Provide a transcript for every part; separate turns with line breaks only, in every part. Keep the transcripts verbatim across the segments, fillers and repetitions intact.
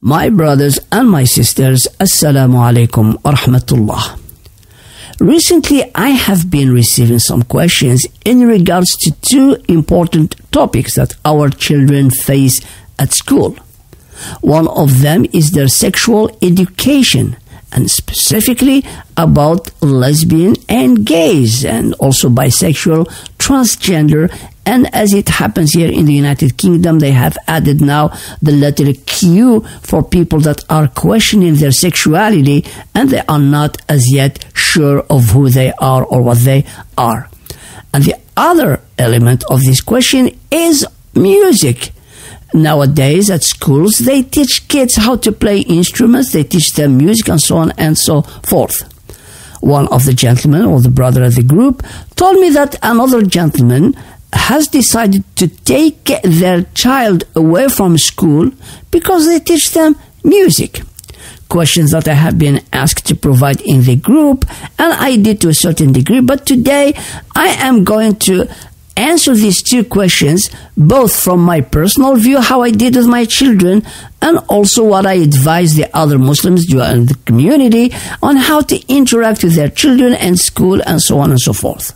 My brothers and my sisters, Assalamu alaikum wa rahmatullah. Recently, I have been receiving some questions in regards to two important topics that our children face at school. One of them is their sexual education, and specifically about lesbian and gays, and also bisexual, transgender, and as it happens here in the United Kingdom, they have added now the letter Q for people that are questioning their sexuality and they are not as yet sure of who they are or what they are. And the other element of this question is music. Nowadays at schools, they teach kids how to play instruments, they teach them music and so on and so forth. One of the gentlemen, or the brother of the group, told me that another gentleman has decided to take their child away from school because they teach them music. Questions that I have been asked to provide in the group, and I did to a certain degree, but today I am going to answer these two questions, both from my personal view, how I did with my children, and also what I advise the other Muslims in the community on how to interact with their children and school and so on and so forth.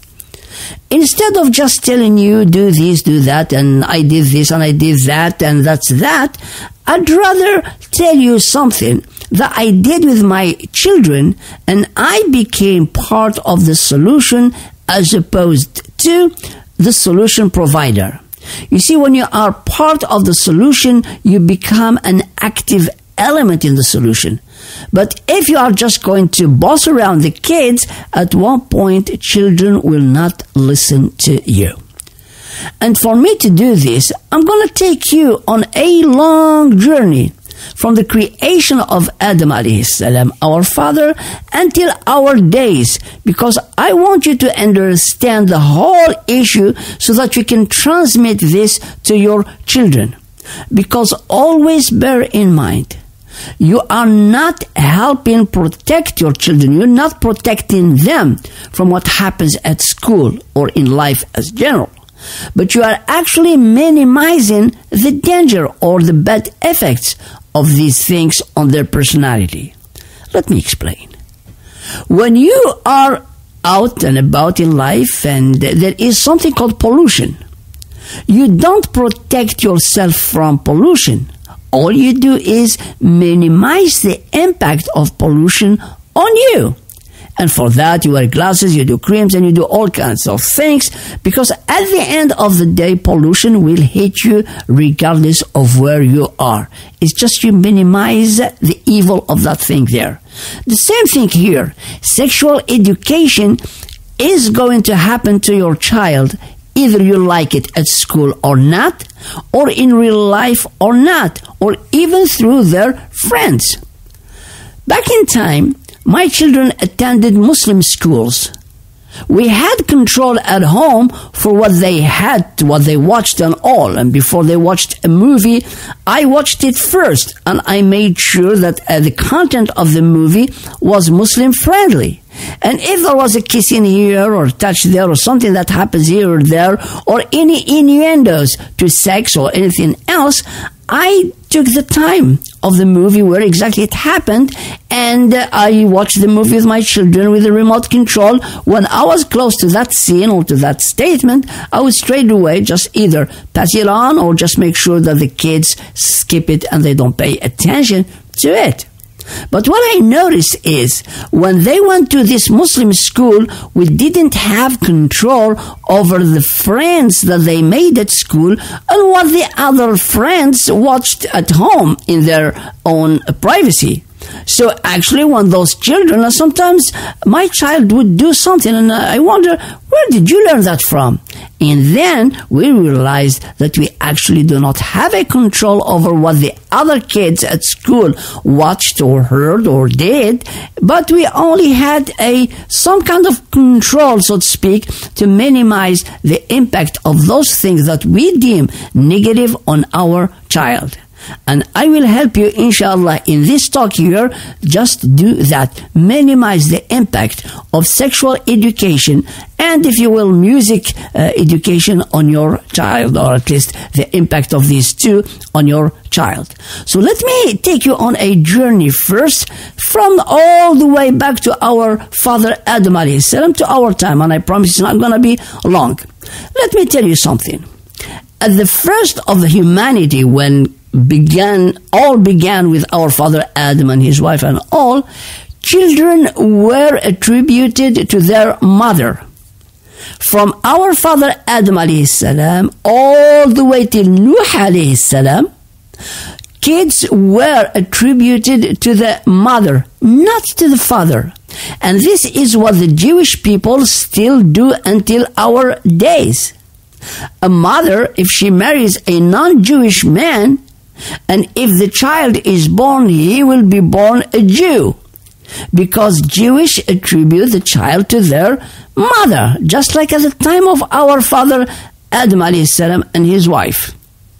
Instead of just telling you, do this, do that, and I did this and I did that, and that's that, I'd rather tell you something that I did with my children, and I became part of the solution as opposed to the solution provider. You see, when you are part of the solution, you become an active element in the solution. But if you are just going to boss around the kids, at one point, children will not listen to you. And for me to do this, I'm going to take you on a long journey from the creation of Adam alayhi salam, our father, until our days, because I want you to understand the whole issue so that you can transmit this to your children. Because always bear in mind, you are not helping protect your children. You're not protecting them from what happens at school or in life as general. But you are actually minimizing the danger or the bad effects of these things on their personality. Let me explain. When you are out and about in life and there is something called pollution, you don't protect yourself from pollution. All you do is minimize the impact of pollution on you. And for that, you wear glasses, you do creams, and you do all kinds of things, because at the end of the day, pollution will hit you regardless of where you are. It's just you minimize the evil of that thing there. The same thing here. Sexual education is going to happen to your child, either you like it at school or not, or in real life or not, or even through their friends. Back in time, my children attended Muslim schools. We had control at home for what they had, what they watched and all. And before they watched a movie, I watched it first. And I made sure that uh, the content of the movie was Muslim friendly. And if there was a kiss in here or touch there or something that happens here or there, or any innuendos to sex or anything else, I took the time of the movie where exactly it happened, and uh, I watched the movie with my children with the remote control. When I was close to that scene or to that statement, I would straight away just either pass it on or just make sure that the kids skip it and they don't pay attention to it. But what I noticed is when they went to this Muslim school, we didn't have control over the friends that they made at school and what the other friends watched at home in their own privacy. So actually, when those children, sometimes my child would do something and I wonder, where did you learn that from? And then we realized that we actually do not have a control over what the other kids at school watched or heard or did, but we only had a some kind of control, so to speak, to minimize the impact of those things that we deem negative on our child. And I will help you, inshallah, in this talk here. Just do that. Minimize the impact of sexual education and, if you will, music uh, education on your child, or at least the impact of these two on your child. So let me take you on a journey first from all the way back to our father Adam alayhi salam to our time, and I promise it's not going to be long. Let me tell you something. At the first of humanity, when began, all began with our father Adam and his wife and all, children were attributed to their mother. From our father Adam alayhi salam all the way till Nuh alayhi salam, kids were attributed to the mother, not to the father. And this is what the Jewish people still do until our days. A mother, if she marries a non-Jewish man, and if the child is born, he will be born a Jew, because Jewish attribute the child to their mother, just like at the time of our father Adam alayhi salam and his wife.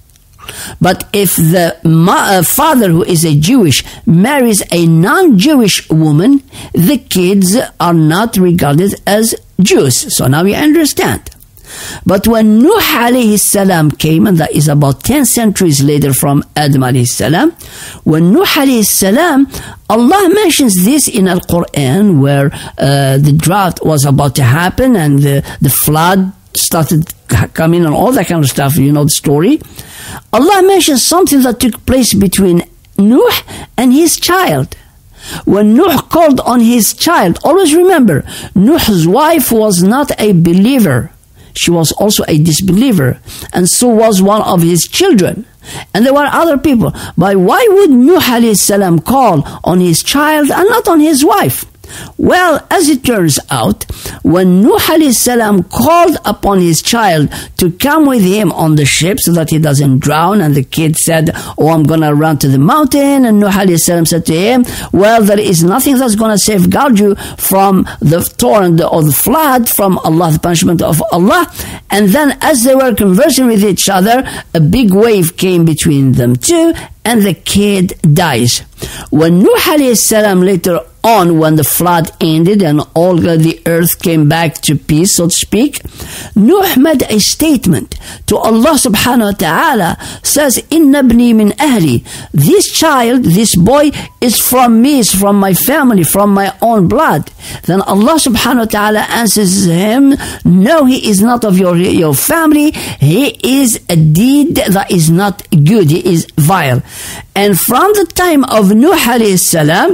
But if the uh, father, who is a Jewish, marries a non-Jewish woman, the kids are not regarded as Jews. So now you understand. But when Nuh alayhi salam came, and that is about ten centuries later from Adam alayhi salam, when Nuh alayhi salam, Allah mentions this in Al-Quran, where uh, the drought was about to happen and the, the flood started coming and all that kind of stuff. You know the story. Allah mentions something that took place between Nuh and his child. When Nuh called on his child, always remember, Nuh's wife was not a believer. She was also a disbeliever, and so was one of his children. And there were other people. But why would Nuh alayhi salam call on his child and not on his wife? Well, as it turns out, when Nuh alayhi salam called upon his child to come with him on the ship so that he doesn't drown, and the kid said, oh, I'm going to run to the mountain, and Nuh alayhi salam said to him, well, there is nothing that's going to safeguard you from the torrent or the flood, from Allah, the punishment of Allah. And then as they were conversing with each other, a big wave came between them two, and the kid dies. When Nuh alayhi salam later on, when the flood ended and all the earth came back to peace, so to speak, Nuh made a statement to Allah subhanahu wa ta'ala, says, Inna ibni min ahli, this child, this boy is from me, is from my family, from my own blood. Then Allah subhanahu wa ta'ala answers him, no, he is not of your, your family, he is a deed that is not good, he is vile. And from the time of Nuh alayhi salam,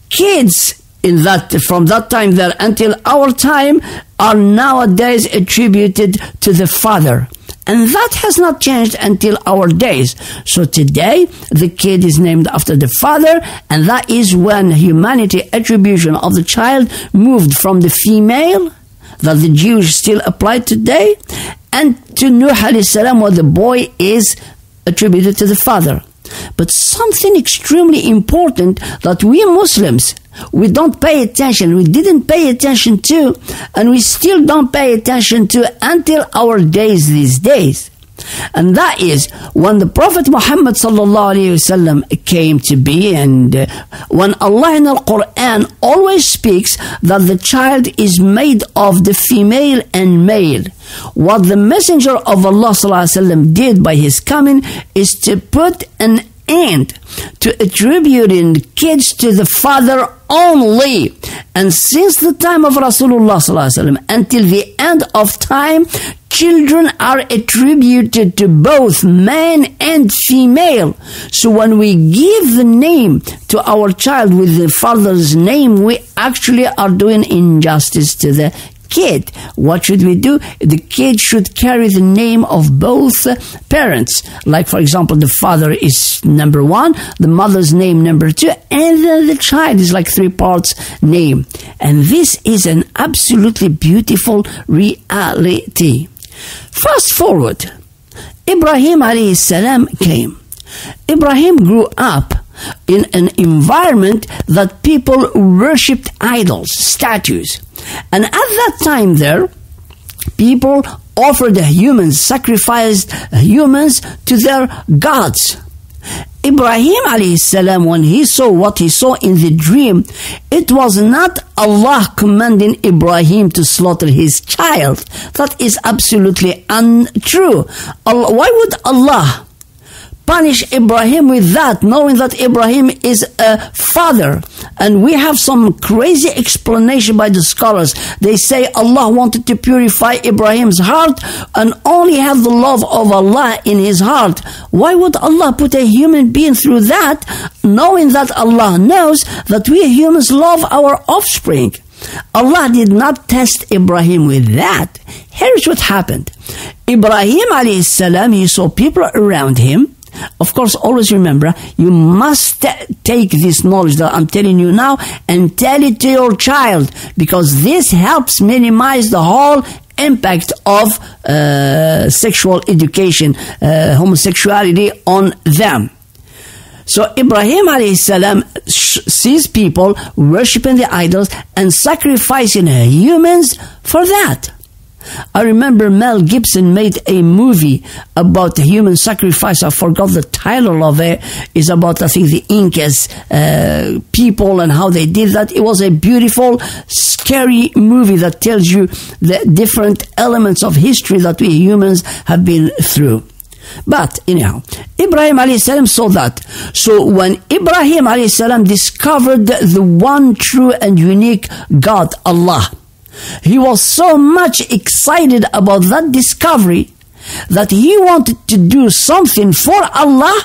kids in that, from that time there until our time, are nowadays attributed to the father. And that has not changed until our days. So today, the kid is named after the father, and that is when humanity attribution of the child moved from the female, that the Jews still apply today, and to Nuh alayhi salam, where the boy is attributed to the father. But something extremely important that we Muslims, we don't pay attention, we didn't pay attention to, and we still don't pay attention to until our days these days. And that is when the Prophet Muhammad sallallahu alaihi wasallam came to be, and uh, when Allah in the Quran always speaks that the child is made of the female and male. What the Messenger of Allah sallallahu alaihi wasallam did by his coming is to put an end to attributing kids to the father only. And since the time of Rasulullah sallallahu alaihi wasallam until the end of time, children are attributed to both man and female. So when we give the name to our child with the father's name, we actually are doing injustice to the kid. What should we do? The kid should carry the name of both parents. Like, for example, the father is number one, the mother's name number two, and then the child is like three parts name. And this is an absolutely beautiful reality. Fast forward, Ibrahim alayhi salam came. Ibrahim grew up in an environment that people worshipped idols, statues. And at that time there, people offered humans, sacrificed humans to their gods. Ibrahim alayhi salam, when he saw what he saw in the dream, it was not Allah commanding Ibrahim to slaughter his child. That is absolutely untrue. Allah, why would Allah punish Ibrahim with that, knowing that Ibrahim is a father? And we have some crazy explanation by the scholars. They say Allah wanted to purify Ibrahim's heart and only have the love of Allah in his heart. Why would Allah put a human being through that, knowing that Allah knows that we humans love our offspring? Allah did not test Ibrahim with that. Here's what happened. Ibrahim alayhi salam, he saw people around him. Of course, always remember, you must take this knowledge that I'm telling you now and tell it to your child, because this helps minimize the whole impact of uh, sexual education, uh, homosexuality on them. So Ibrahim alayhi salam sees people worshipping the idols and sacrificing humans for that. I remember Mel Gibson made a movie about human sacrifice. I forgot the title of it. It's about, I think, the Incas uh, people and how they did that. It was a beautiful, scary movie that tells you the different elements of history that we humans have been through. But anyhow, Ibrahim alayhi salam saw that. So when Ibrahim alayhi salam discovered the one true and unique God, Allah, he was so much excited about that discovery that he wanted to do something for Allah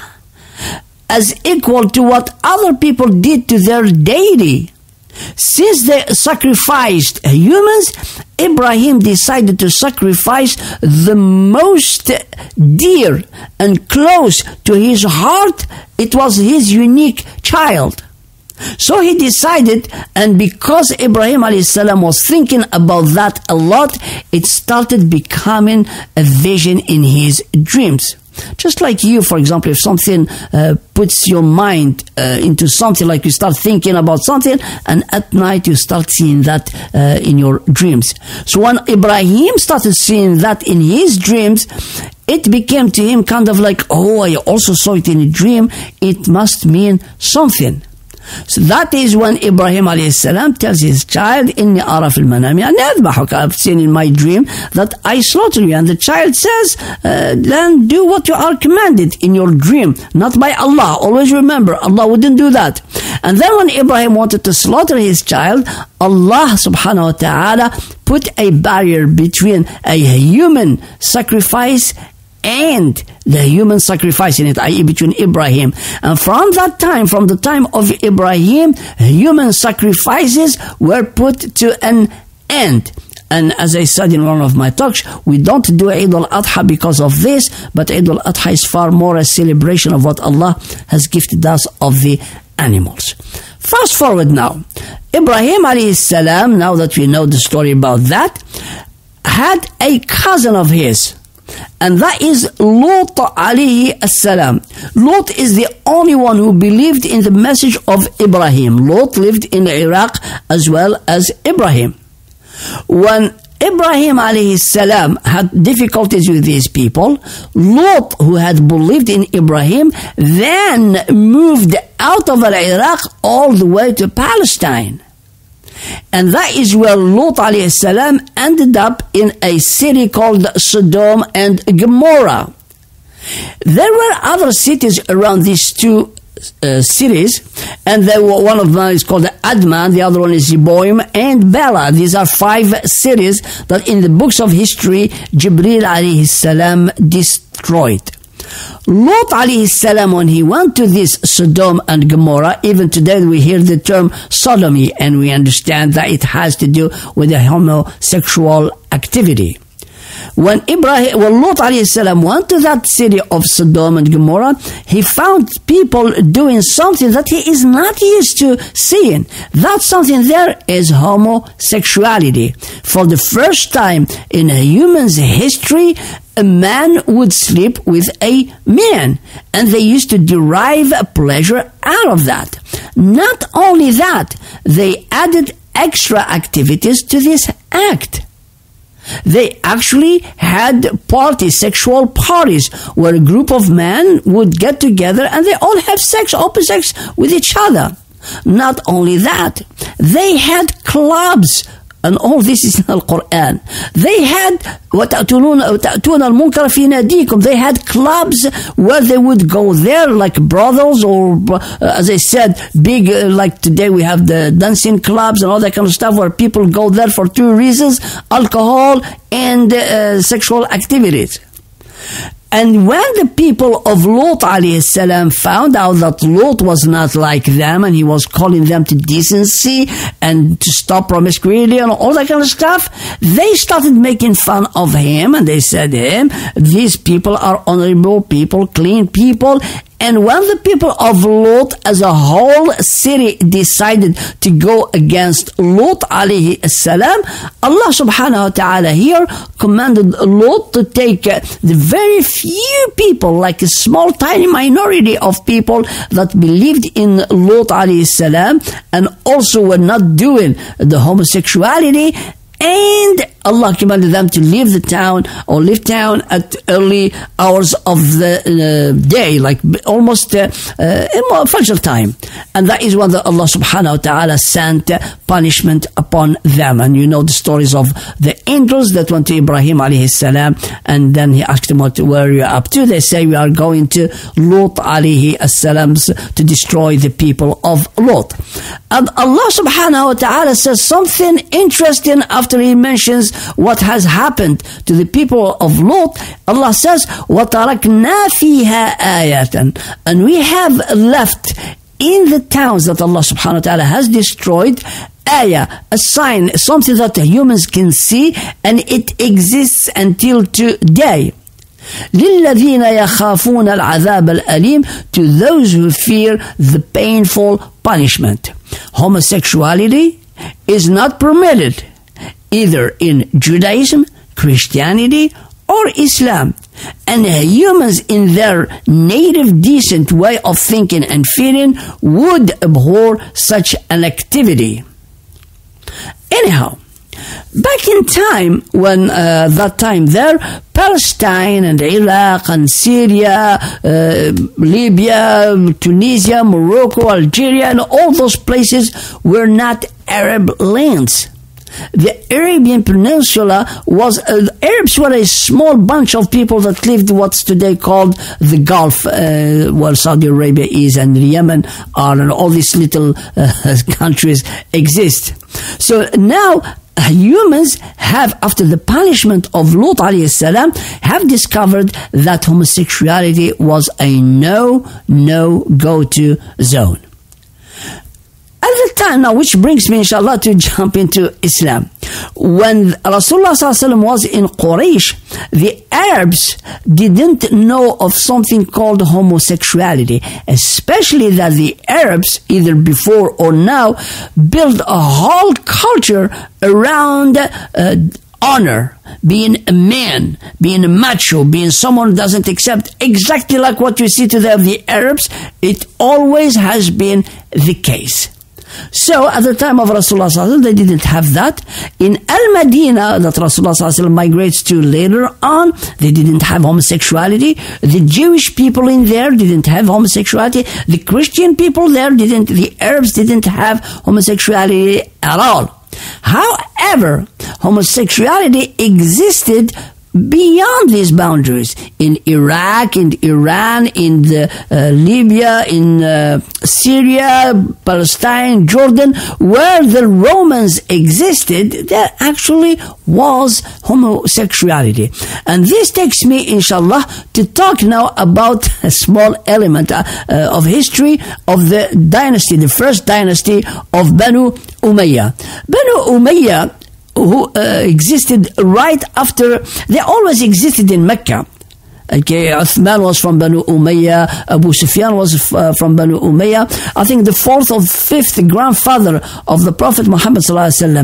as equal to what other people did to their deity. Since they sacrificed humans, Ibrahim decided to sacrifice the most dear and close to his heart. It was his unique child. So he decided, and because Ibrahim alayhi salam was thinking about that a lot, it started becoming a vision in his dreams. Just like you, for example, if something uh, puts your mind uh, into something, like you start thinking about something, and at night you start seeing that uh, in your dreams. So when Ibrahim started seeing that in his dreams, it became to him kind of like, oh, I also saw it in a dream. It must mean something. So that is when Ibrahim alayhi salam tells his child, Inni ara fil manami an adbahuka, I've seen in my dream that I slaughter you. And the child says, uh, then do what you are commanded in your dream, not by Allah. Always remember, Allah wouldn't do that. And then when Ibrahim wanted to slaughter his child, Allah subhanahu wa ta'ala put a barrier between a human sacrifice and the human sacrifice in it, that is between Ibrahim. And from that time, from the time of Ibrahim, human sacrifices were put to an end. And as I said in one of my talks, we don't do Eid al-Adha because of this, but Eid al-Adha is far more a celebration of what Allah has gifted us of the animals. Fast forward now. Ibrahim alayhi salam, now that we know the story about that, had a cousin of his, and that is Lut alayhi salam. Lut is the only one who believed in the message of Ibrahim. Lut lived in Iraq as well as Ibrahim. When Ibrahim alayhi salam had difficulties with these people, Lut, who had believed in Ibrahim, then moved out of Iraq all the way to Palestine. And that is where Lut alayhi salam ended up in a city called Sodom and Gomorrah. There were other cities around these two uh, cities, and there were, one of them is called Adma, the other one is Zeboim and Bela. These are five cities that in the books of history Jibril alayhi salam destroyed. Lot alayhi salam, when he went to this Sodom and Gomorrah, even today we hear the term sodomy, and we understand that it has to do with the homosexual activity. When Ibrahim, when Lot alayhi salam went to that city of Sodom and Gomorrah, he found people doing something that he is not used to seeing. That something there is homosexuality. For the first time in a human's history, a man would sleep with a man, and they used to derive a pleasure out of that. Not only that, they added extra activities to this act. They actually had parties, sexual parties, where a group of men would get together and they all have sex, open sex with each other. Not only that, they had clubs. And all this is in the Quran. They had وَتَأْتُونَ الْمُنْكَرَ فِي نَادِيكُمْ. They had clubs where they would go there, like brothels, or uh, as I said, big, uh, like today we have the dancing clubs and all that kind of stuff, where people go there for two reasons: alcohol and uh, sexual activities. And when the people of Lot alayhi salam found out that Lot was not like them, and he was calling them to decency and to stop promiscuity and all that kind of stuff, they started making fun of him, and they said to him, these people are honorable people, clean people. And when the people of Lot as a whole city decided to go against Lot alayhi salam, Allah subhanahu wa ta'ala here commanded Lot to take uh, the very few people, like a small tiny minority of people that believed in Lot alayhi salam and also were not doing the homosexuality, and Allah commanded them to leave the town or leave town at early hours of the uh, day, like almost uh, uh, Fajr time. And that is when the Allah subhanahu wa ta'ala sent uh, punishment upon them. And you know the stories of the angels that went to Ibrahim alayhi salam, and then he asked them, what, where are you up to? They say, we are going to Lot alayhi salam to destroy the people of Lot. And Allah subhanahu wa ta'ala says something interesting after he mentions what has happened to the people of Lot. Allah says, وَتَرَكْنَا فِيهَا آيَةً, and we have left in the towns that Allah subhanahu wa ta'ala has destroyed, ayah, a sign, something that the humans can see, and it exists until today. لِلَّذِينَ يَخَافُونَ الْعَذَابَ الْأَلِيمِ, to those who fear the painful punishment. Homosexuality is not permitted either in Judaism, Christianity, or Islam. And humans in their native decent way of thinking and feeling would abhor such an activity. Anyhow, back in time, when uh, that time there, Palestine and Iraq and Syria, uh, Libya, Tunisia, Morocco, Algeria, and all those places were not Arab lands. The Arabian Peninsula was, uh, Arabs were a small bunch of people that lived what's today called the Gulf, uh, where Saudi Arabia is and Yemen are, and all these little uh, countries exist. So now humans have, after the punishment of Lot alayhi salam, have discovered that homosexuality was a no, no go-to zone. At the time now, which brings me inshallah to jump into Islam. When Rasulullah sallallahu alaihi wasallam was in Quraysh, the Arabs didn't know of something called homosexuality, especially that the Arabs, either before or now, built a whole culture around uh, honor, being a man, being a macho, being someone who doesn't accept exactly like what you see today of the Arabs. It always has been the case. So at the time of Rasulullah sallallahu alaihi wasallam, they didn't have that. In Al-Madinah, that Rasulullah sallallahu alaihi wasallam migrates to later on, they didn't have homosexuality. The Jewish people in there didn't have homosexuality. The Christian people there didn't, the Arabs didn't have homosexuality at all. However, homosexuality existed beyond these boundaries in Iraq, in Iran, in the, uh, Libya, in uh, Syria, Palestine, Jordan, where the Romans existed, there actually was homosexuality. And this takes me, inshallah, to talk now about a small element uh, uh, of history of the dynasty, the first dynasty of Banu Umayyah. Banu Umayyah, who uh, existed right after, they always existed in Mecca. Okay, Uthman was from Banu Umayyah, Abu Sufyan was uh, from Banu Umayyah. I think the fourth or fifth grandfather of the Prophet Muhammad sallallahu alaihi wasallam,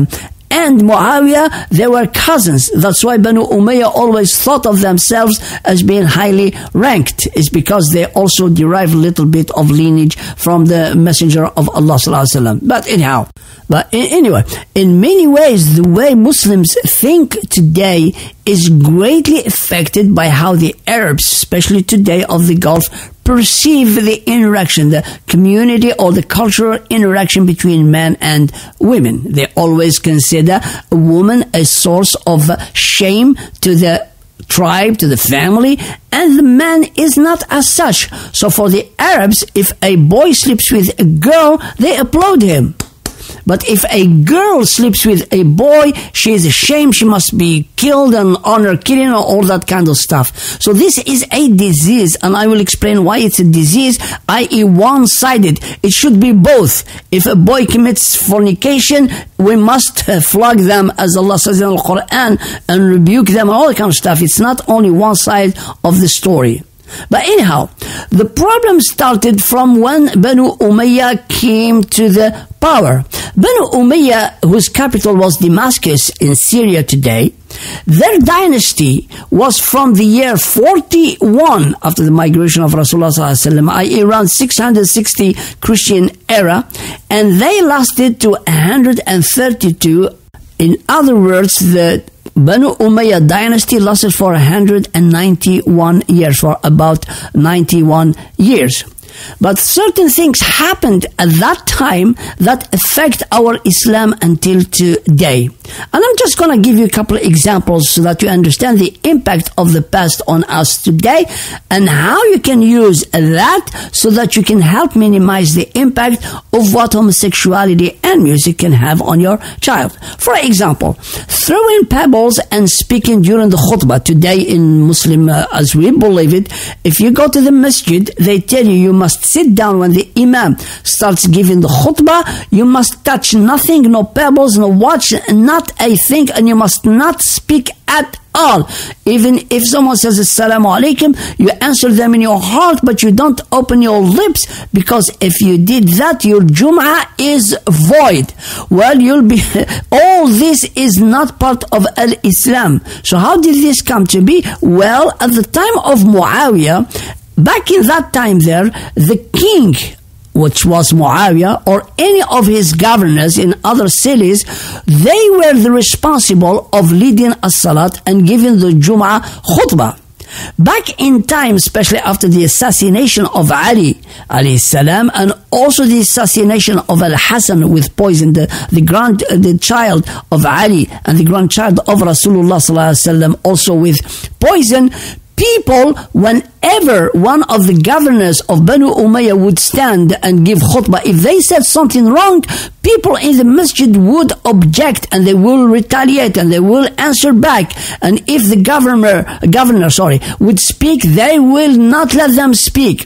and Muawiyah, they were cousins. That's why Banu Umayyah always thought of themselves as being highly ranked. It's because they also derive a little bit of lineage from the Messenger of Allah sallallahu alaihi wasallam. But anyhow, but anyway, in many ways, the way Muslims think today is greatly affected by how the Arabs, especially today of the Gulf, perceive the interaction, the community or the cultural interaction between men and women. They always consider a woman a source of shame to the tribe, to the family, and the man is not as such. So for the Arabs, if a boy sleeps with a girl, they applaud him. But if a girl sleeps with a boy, she is ashamed, she must be killed and honor killing, all that kind of stuff. So this is a disease, and I will explain why it's a disease, that is one-sided. It should be both. If a boy commits fornication, we must flog them, as Allah says in the Quran, and rebuke them and all that kind of stuff. It's not only one side of the story. But anyhow, the problem started from when Banu Umayyah came to the power. Banu Umayyah, whose capital was Damascus in Syria today, their dynasty was from the year forty-one after the migration of Rasulullah sallallahu alaihi wasallam, around six hundred sixty Christian era, and they lasted to one hundred thirty-two. In other words, the Banu Umayyah dynasty lasted for one hundred ninety-one years, for about ninety-one years. But certain things happened at that time that affect our Islam until today. And I'm just going to give you a couple of examples so that you understand the impact of the past on us today and how you can use that so that you can help minimize the impact of what homosexuality and music can have on your child. For example, throwing pebbles and speaking during the khutbah. Today in Muslim, uh, as we believe it, if you go to the masjid, they tell you you must sit down when the imam starts giving the khutbah. You must touch nothing, no pebbles, no watch, not a thing, and you must not speak at all. Even if someone says assalamu alaikum, you answer them in your heart, but you don't open your lips, because if you did that, your Jum'ah is void. Well, you'll be, all this is not part of al-Islam. So how did this come to be? Well, at the time of Muawiyah, back in that time there, the king, which was Muawiyah, or any of his governors in other cities, they were the responsible of leading as-salat and giving the Jum'ah khutbah. Back in time, especially after the assassination of Ali alayhi salam, and also the assassination of Al-Hassan with poison, the, the grand the child of Ali and the grandchild of Rasulullah sallallahu alaihi wasallam, also with poison, people, whenever one of the governors of Banu Umayyah would stand and give khutbah, if they said something wrong, people in the masjid would object and they will retaliate and they will answer back. And if the governor, governor, sorry, would speak, they will not let them speak.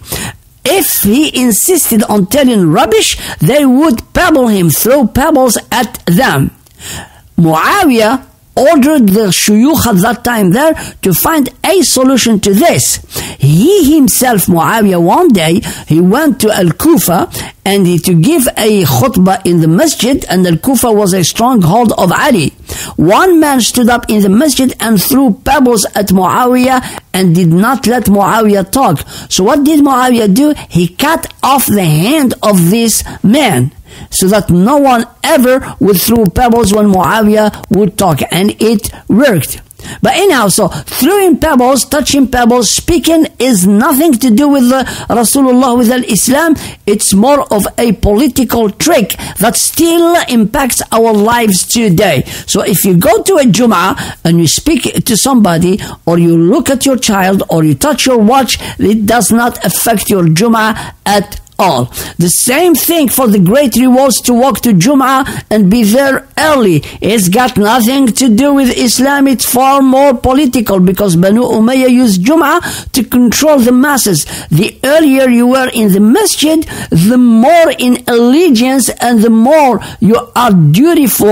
If he insisted on telling rubbish, they would pebble him, throw pebbles at them. Muawiyah ordered the shuyukh at that time there to find a solution to this. He himself, Muawiyah, one day, he went to Al-Kufa and he to give a khutbah in the masjid, and Al-Kufa was a stronghold of Ali. One man stood up in the masjid and threw pebbles at Muawiyah and did not let Muawiyah talk. So what did Muawiyah do? He cut off the hand of this man, so that no one ever would throw pebbles when Muawiyah would talk, and it worked. But anyhow, so throwing pebbles, touching pebbles, speaking is nothing to do with the Rasulullah, with al-Islam. It's more of a political trick that still impacts our lives today. So if you go to a Jum'ah and you speak to somebody, or you look at your child, or you touch your watch, it does not affect your Jum'ah at all. The same thing for the great rewards to walk to Jum'ah and be there early. It's got nothing to do with Islam. It's far more political, because Banu Umayyah used Jum'ah to control the masses. The earlier you were in the masjid, the more in allegiance and the more you are dutiful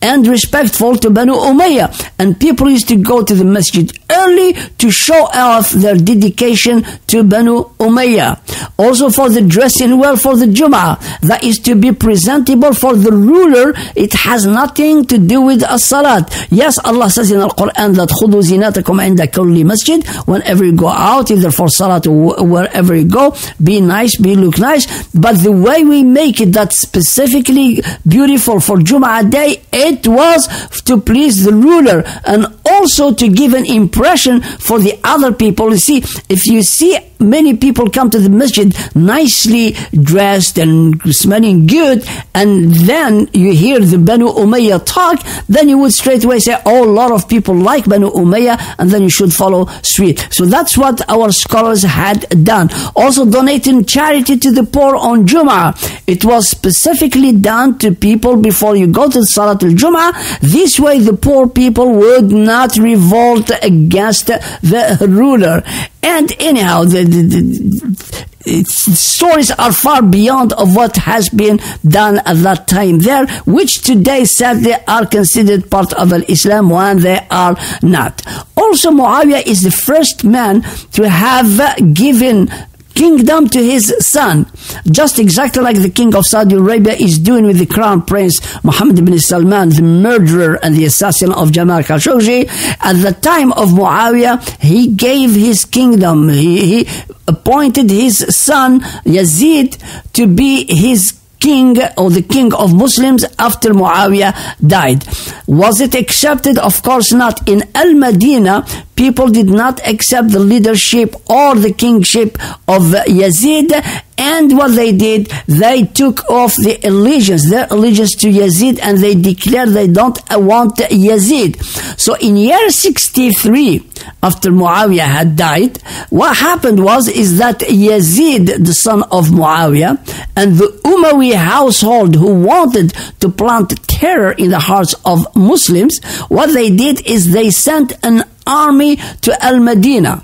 and respectful to Banu Umayyah. And people used to go to the masjid early to show off their dedication to Banu Umayyah. Also for the dressing well for the Jum'ah, that is to be presentable for the ruler. It has nothing to do with as-salat. Yes, Allah says in the Quran that خُذُوا زِينَتَكُمْ عِنْدَ كُلِّ masjid. Whenever you go out, either for salat or wherever you go, be nice, be look nice. But the way we make it that specifically beautiful for Jum'ah day, it was to please the ruler and also to give an impression for the other people. You see, if you see many people come to the masjid nicely dressed and smelling good, and then you hear the Banu Umayyah talk, then you would straight away say, oh, a lot of people like Banu Umayyah, and then you should follow suit. So that's what our scholars had done. Also donating charity to the poor on Jum'ah. It was specifically done to people before you go to Salatul Jum'ah. This way the poor people would not revolt against the ruler. And anyhow, the, the, the its stories are far beyond of what has been done at that time there, which today sadly are considered part of Islam when they are not. Also, Muawiyah is the first man to have given kingdom to his son, just exactly like the king of Saudi Arabia is doing with the crown prince Mohammed ibn Salman, the murderer and the assassin of Jamal Khashoggi. At the time of Muawiyah, he gave his kingdom, he, he appointed his son Yazid to be his king or the king of Muslims after Muawiyah died. Was it accepted? Of course not. In Al-Madinah, people did not accept the leadership or the kingship of Yazid, and what they did, they took off the allegiance, their allegiance to Yazid, and they declared they don't want Yazid. So in year sixty-three, after Muawiyah had died, what happened was is that Yazid, the son of Muawiyah, and the Umayyad household who wanted to plant terror in the hearts of Muslims, what they did is they sent an army to Al-Madinah.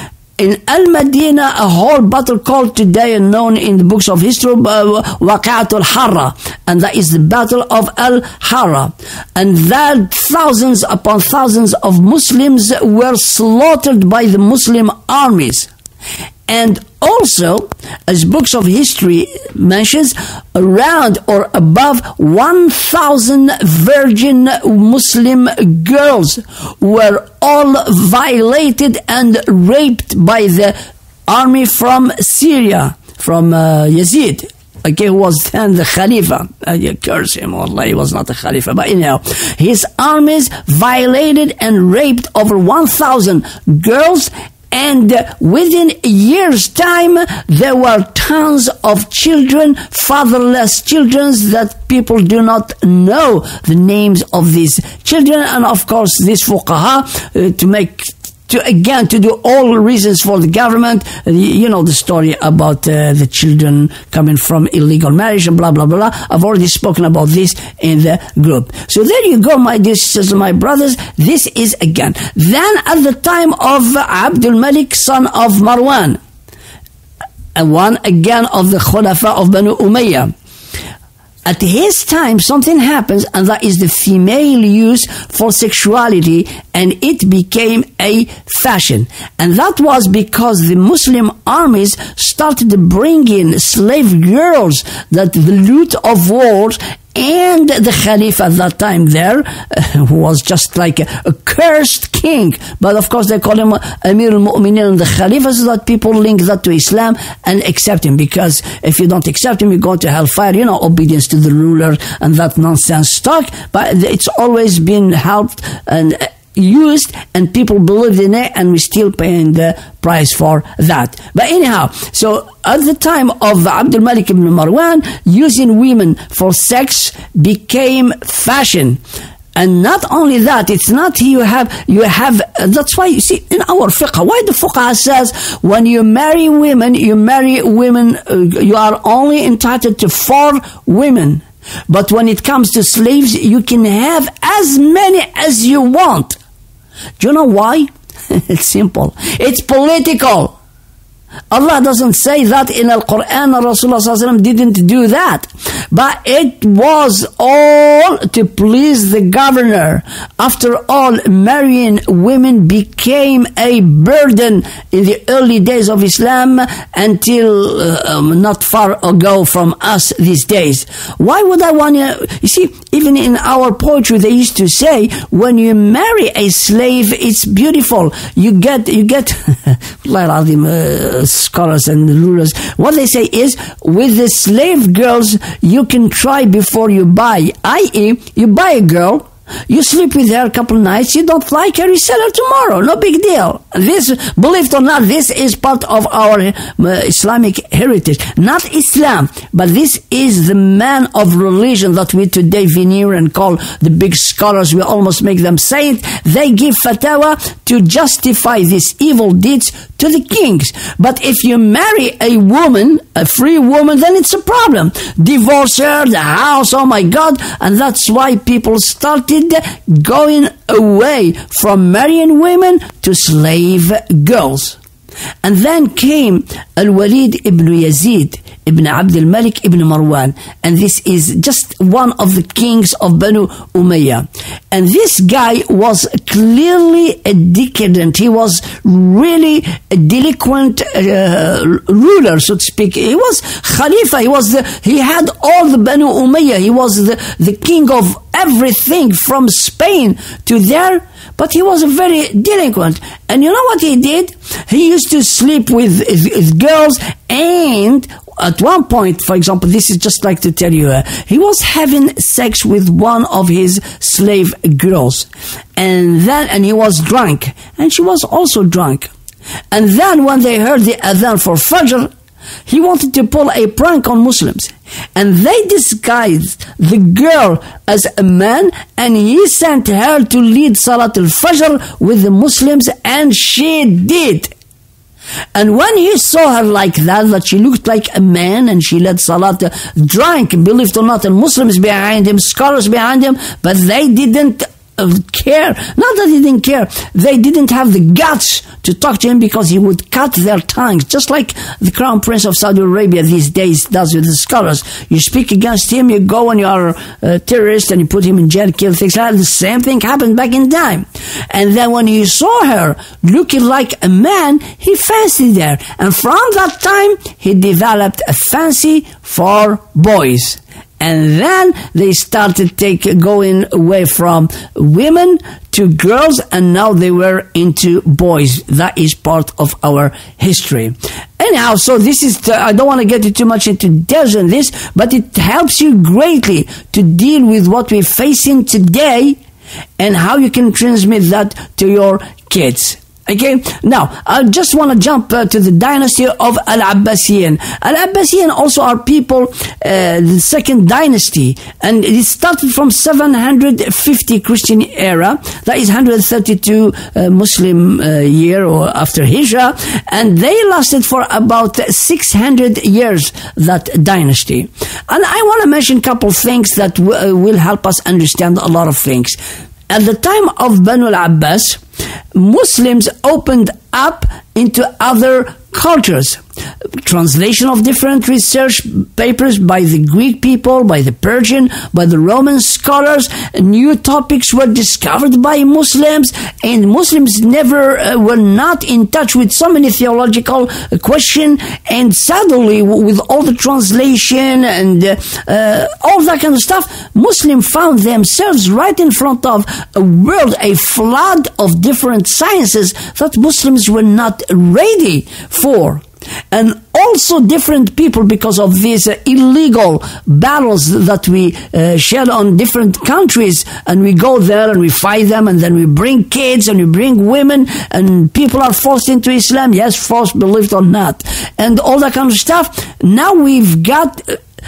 In Al-Madinah, a whole battle called today and known in the books of history, uh, Waqa'at al-Harra, and that is the battle of Al-Harra. And that thousands upon thousands of Muslims were slaughtered by the Muslim armies. And also, as books of history mentions, around or above one thousand virgin Muslim girls were all violated and raped by the army from Syria, from uh, Yazid. Okay, who was then the Khalifa. Uh, you curse him, Allah, he was not a Khalifa. But anyhow, his armies violated and raped over one thousand girls. And within a year's time, there were tons of children, fatherless children, that people do not know the names of these children. And of course, these fuqaha, uh, to make, to again, to do all reasons for the government, uh, you know the story about uh, the children coming from illegal marriage and blah, blah, blah. I've already spoken about this in the group. So there you go, my dear sisters and my brothers. This is again. Then at the time of Abdul Malik, son of Marwan, and one again of the Khulafa of Banu Umayyah, at his time, something happens, and that is the female use for sexuality, and it became a fashion. And that was because the Muslim armies started bringing slave girls, that the loot of wars, and the Khalifa at that time there, uh, who was just like a, a cursed king. But of course they call him Amir al-Mu'minin and the Khalifa, so that people link that to Islam and accept him. Because if you don't accept him, you go to hellfire, you know, obedience to the ruler and that nonsense talk. But it's always been helped and used, and people believed in it, and we're still paying the price for that. But anyhow, so at the time of Abdul Malik ibn Marwan, using women for sex became fashion. And not only that, it's not you have, you have, uh, that's why you see in our fiqh, why the fuqaha says when you marry women, you marry women, uh, you are only entitled to four women. But when it comes to slaves, you can have as many as you want. Do you know why? It's simple. It's political. Allah doesn't say that in Al-Quran, and Rasulullah didn't do that. But it was all to please the governor. After all, marrying women became a burden in the early days of Islam until uh, um, not far ago from us these days. Why would I want to... You see, even in our poetry, they used to say, when you marry a slave, it's beautiful. You get... You get uh, scholars and rulers, what they say is, with the slave girls, you can try before you buy. that is, you buy a girl, you sleep with her a couple nights, you don't like her, you sell her tomorrow, no big deal. This, believe it or not, this is part of our uh, Islamic heritage. Not Islam, but this is the man of religion that we today veneer and call the big scholars. We almost make them saint. They give fatwa to justify these evil deeds to the kings. But if you marry a woman, a free woman, then it's a problem. Divorce her, the house, oh my God. And that's why people started going away from marrying women to slave girls. And then came Al-Walid ibn Yazid ibn Abd al-Malik ibn Marwan, and this is just one of the kings of Banu Umayyah. And this guy was clearly a decadent. He was really a delinquent uh, ruler, so to speak. He was Khalifa. He was the, he had all the Banu Umayyah. He was the, the king of everything from Spain to there. But he was a very delinquent. And you know what he did? He used to sleep with, with, with girls, and at one point, for example, this is just like to tell you, uh, he was having sex with one of his slave girls. And then, and he was drunk. And she was also drunk. And then when they heard the adhan for Fajr, he wanted to pull a prank on Muslims. And they disguised the girl as a man, and he sent her to lead Salat al-Fajr with the Muslims, and she did. And when he saw her like that, that she looked like a man and she led Salat uh, drunk, believed or not, and Muslims behind him, scholars behind him, but they didn't care. Not that they didn't care. They didn't have the guts to talk to him because he would cut their tongues, just like the Crown Prince of Saudi Arabia these days does with the scholars. You speak against him, you go and you are a terrorist and you put him in jail, kill things like that. The same thing happened back in time. And then when he saw her looking like a man, he fancied her. And from that time, he developed a fancy for boys. And then they started take, going away from women to girls, and now they were into boys. That is part of our history. Anyhow, so this is, I don't want to get too much into details on this, but it helps you greatly to deal with what we're facing today and how you can transmit that to your kids. Okay, now I just want to jump uh, to the dynasty of Al-Abbasiyan. Al-Abbasiyan also are people, uh, the second dynasty, and it started from seven hundred fifty Christian era, that is one hundred thirty-two uh, Muslim uh, year or after Hijrah, and they lasted for about six hundred years, that dynasty. And I want to mention a couple things that w- uh, will help us understand a lot of things. At the time of Banu al-Abbas, Muslims opened up into other cultures. Translation of different research papers by the Greek people, by the Persian, by the Roman scholars. New topics were discovered by Muslims, and Muslims never uh, were not in touch with so many theological uh, questions. And suddenly, w- with all the translation and uh, uh, all that kind of stuff, Muslims found themselves right in front of a world, a flood of different sciences that Muslims were not ready for. And also different people, because of these uh, illegal battles that we uh, shed on different countries, and we go there and we fight them, and then we bring kids and we bring women, and people are forced into Islam. Yes, forced, believe it or not, and all that kind of stuff. Now we've got uh,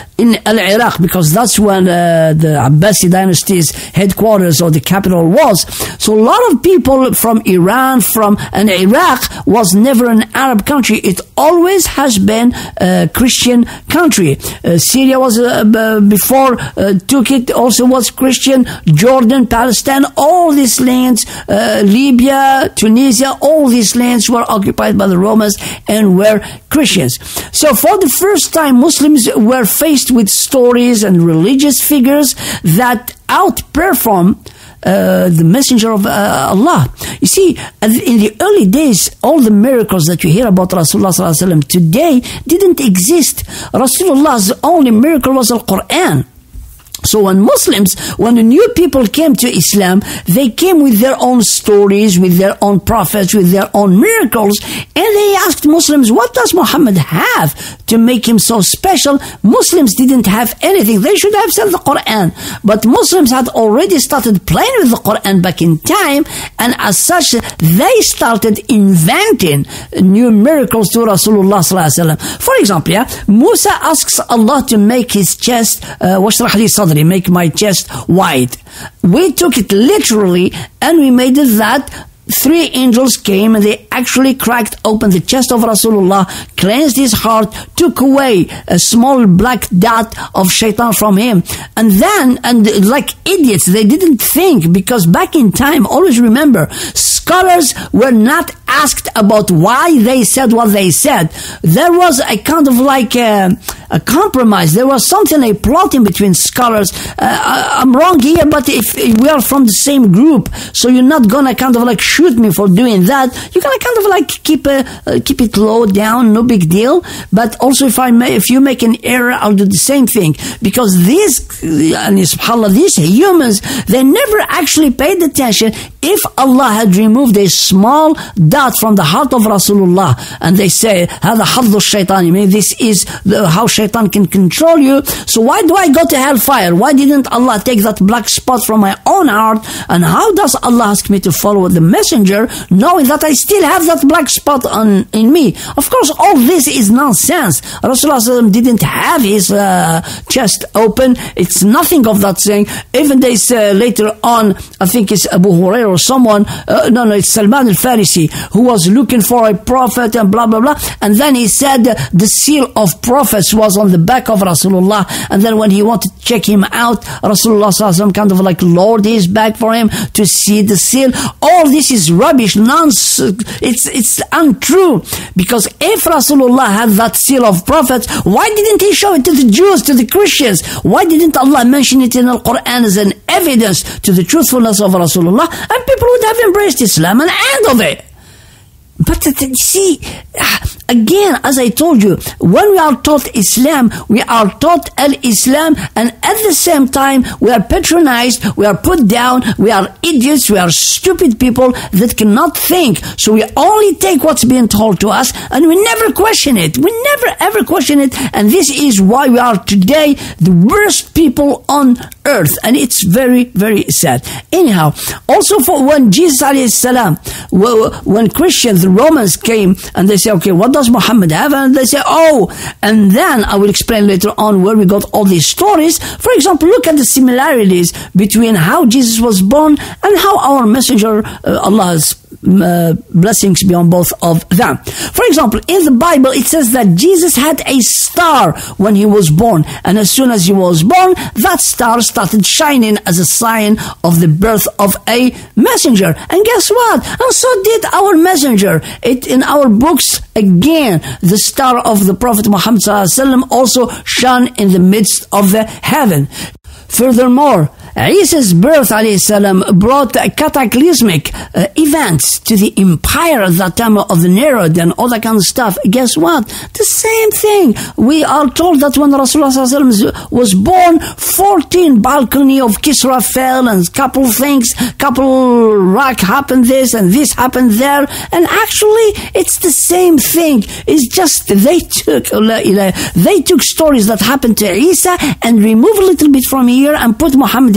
in Al-Iraq, because that's when uh, the Abbasi dynasty's headquarters or the capital was. So a lot of people from Iran, from and Iraq was never an Arab country. It always has been a Christian country. Uh, Syria was uh, b- before uh, took it also was Christian. Jordan, Palestine, all these lands, uh, Libya, Tunisia, all these lands were occupied by the Romans and were Christians. So for the first time, Muslims were faced with stories and religious figures that outperform Uh, the messenger of uh, Allah. You see, in the early days, all the miracles that you hear about Rasulullah sallallahu alaihi wasallam today didn't exist. Rasulullah's only miracle was Al-Quran. So when Muslims, when the new people came to Islam, they came with their own stories, with their own prophets, with their own miracles, and they asked Muslims, what does Muhammad have to make him so special? Muslims didn't have anything. They should have said the Quran. But Muslims had already started playing with the Quran back in time, and as such, they started inventing new miracles to Rasulullah sallallahu alaihi wasallam. For example, yeah, Musa asks Allah to make his chest, uh, washrah li sadri, make my chest wide. We took it literally and we made it that three angels came and they actually cracked open the chest of Rasulullah, cleansed his heart, took away a small black dot of shaitan from him. And then, and like idiots, they didn't think, because back in time, always remember, scholars were not asked about why they said what they said. There was a kind of like a, a compromise. There was something, a plotting between scholars. Uh, I, I'm wrong here, but if we are from the same group, so you're not gonna kind of like shoot me for doing that. You're gonna kind of like keep a, uh, keep it low down, no big deal. But also, if I may, if you make an error, I'll do the same thing, because these, and subhanAllah, these humans, they never actually paid attention. If Allah had removed a small dot from the heart of Rasulullah, and they say, "Hada haddu shaitan," I mean, this is the, how shaitan can control you. So why do I go to hellfire? Why didn't Allah take that black spot from my own heart? And how does Allah ask me to follow the messenger, knowing that I still have that black spot on in me? Of course, all this is nonsense. Rasulullah didn't have his uh, chest open. It's nothing of that saying. Even they say later on, I think it's Abu Hurairah or someone, uh, no, no, it's Salman al-Farisi, who was looking for a prophet and blah, blah, blah. And then he said uh, the seal of prophets was on the back of Rasulullah. And then when he wanted to check him out, Rasulullah saw some kind of like lowered his back for him to see the seal. All this is rubbish, nonsense. It's, it's untrue. Because if Rasulullah had that seal of prophets, why didn't he show it to the Jews, to the Christians? Why didn't Allah mention it in the Quran as an evidence to the truthfulness of Rasulullah? And people would have embraced Islam and end of it. But see, again, as I told you, when we are taught Islam, we are taught Al-Islam, and at the same time, we are patronized, we are put down, we are idiots, we are stupid people that cannot think. So we only take what's being told to us, and we never question it. We never ever question it, and this is why we are today the worst people on earth, and it's very, very sad. Anyhow, also for when Jesus alayhi salam, when Christians, the Romans came and they say, okay, what does Muhammad have? And they say, oh, and then I will explain later on where we got all these stories. For example, look at the similarities between how Jesus was born and how our messenger, uh, Allah's Uh, blessings be on both of them. For example, in the Bible, it says that Jesus had a star when he was born, and as soon as he was born, that star started shining as a sign of the birth of a messenger. And guess what? And so did our messenger. It in our books, again, the star of the Prophet Muhammad sallallahu alaihi wasallam also shone in the midst of the heaven. Furthermore, Isa's birth, alayhi salam, brought cataclysmic uh, events to the empire at that time of the Nerod and all that kind of stuff. Guess what? The same thing. We are told that when Rasulullah sallallahu alaihi wasallam was born, fourteen balcony of Kisra fell and couple things, couple rock happened this and this happened there. And actually, it's the same thing. It's just they took, they took stories that happened to Isa and removed a little bit from here and put Muhammad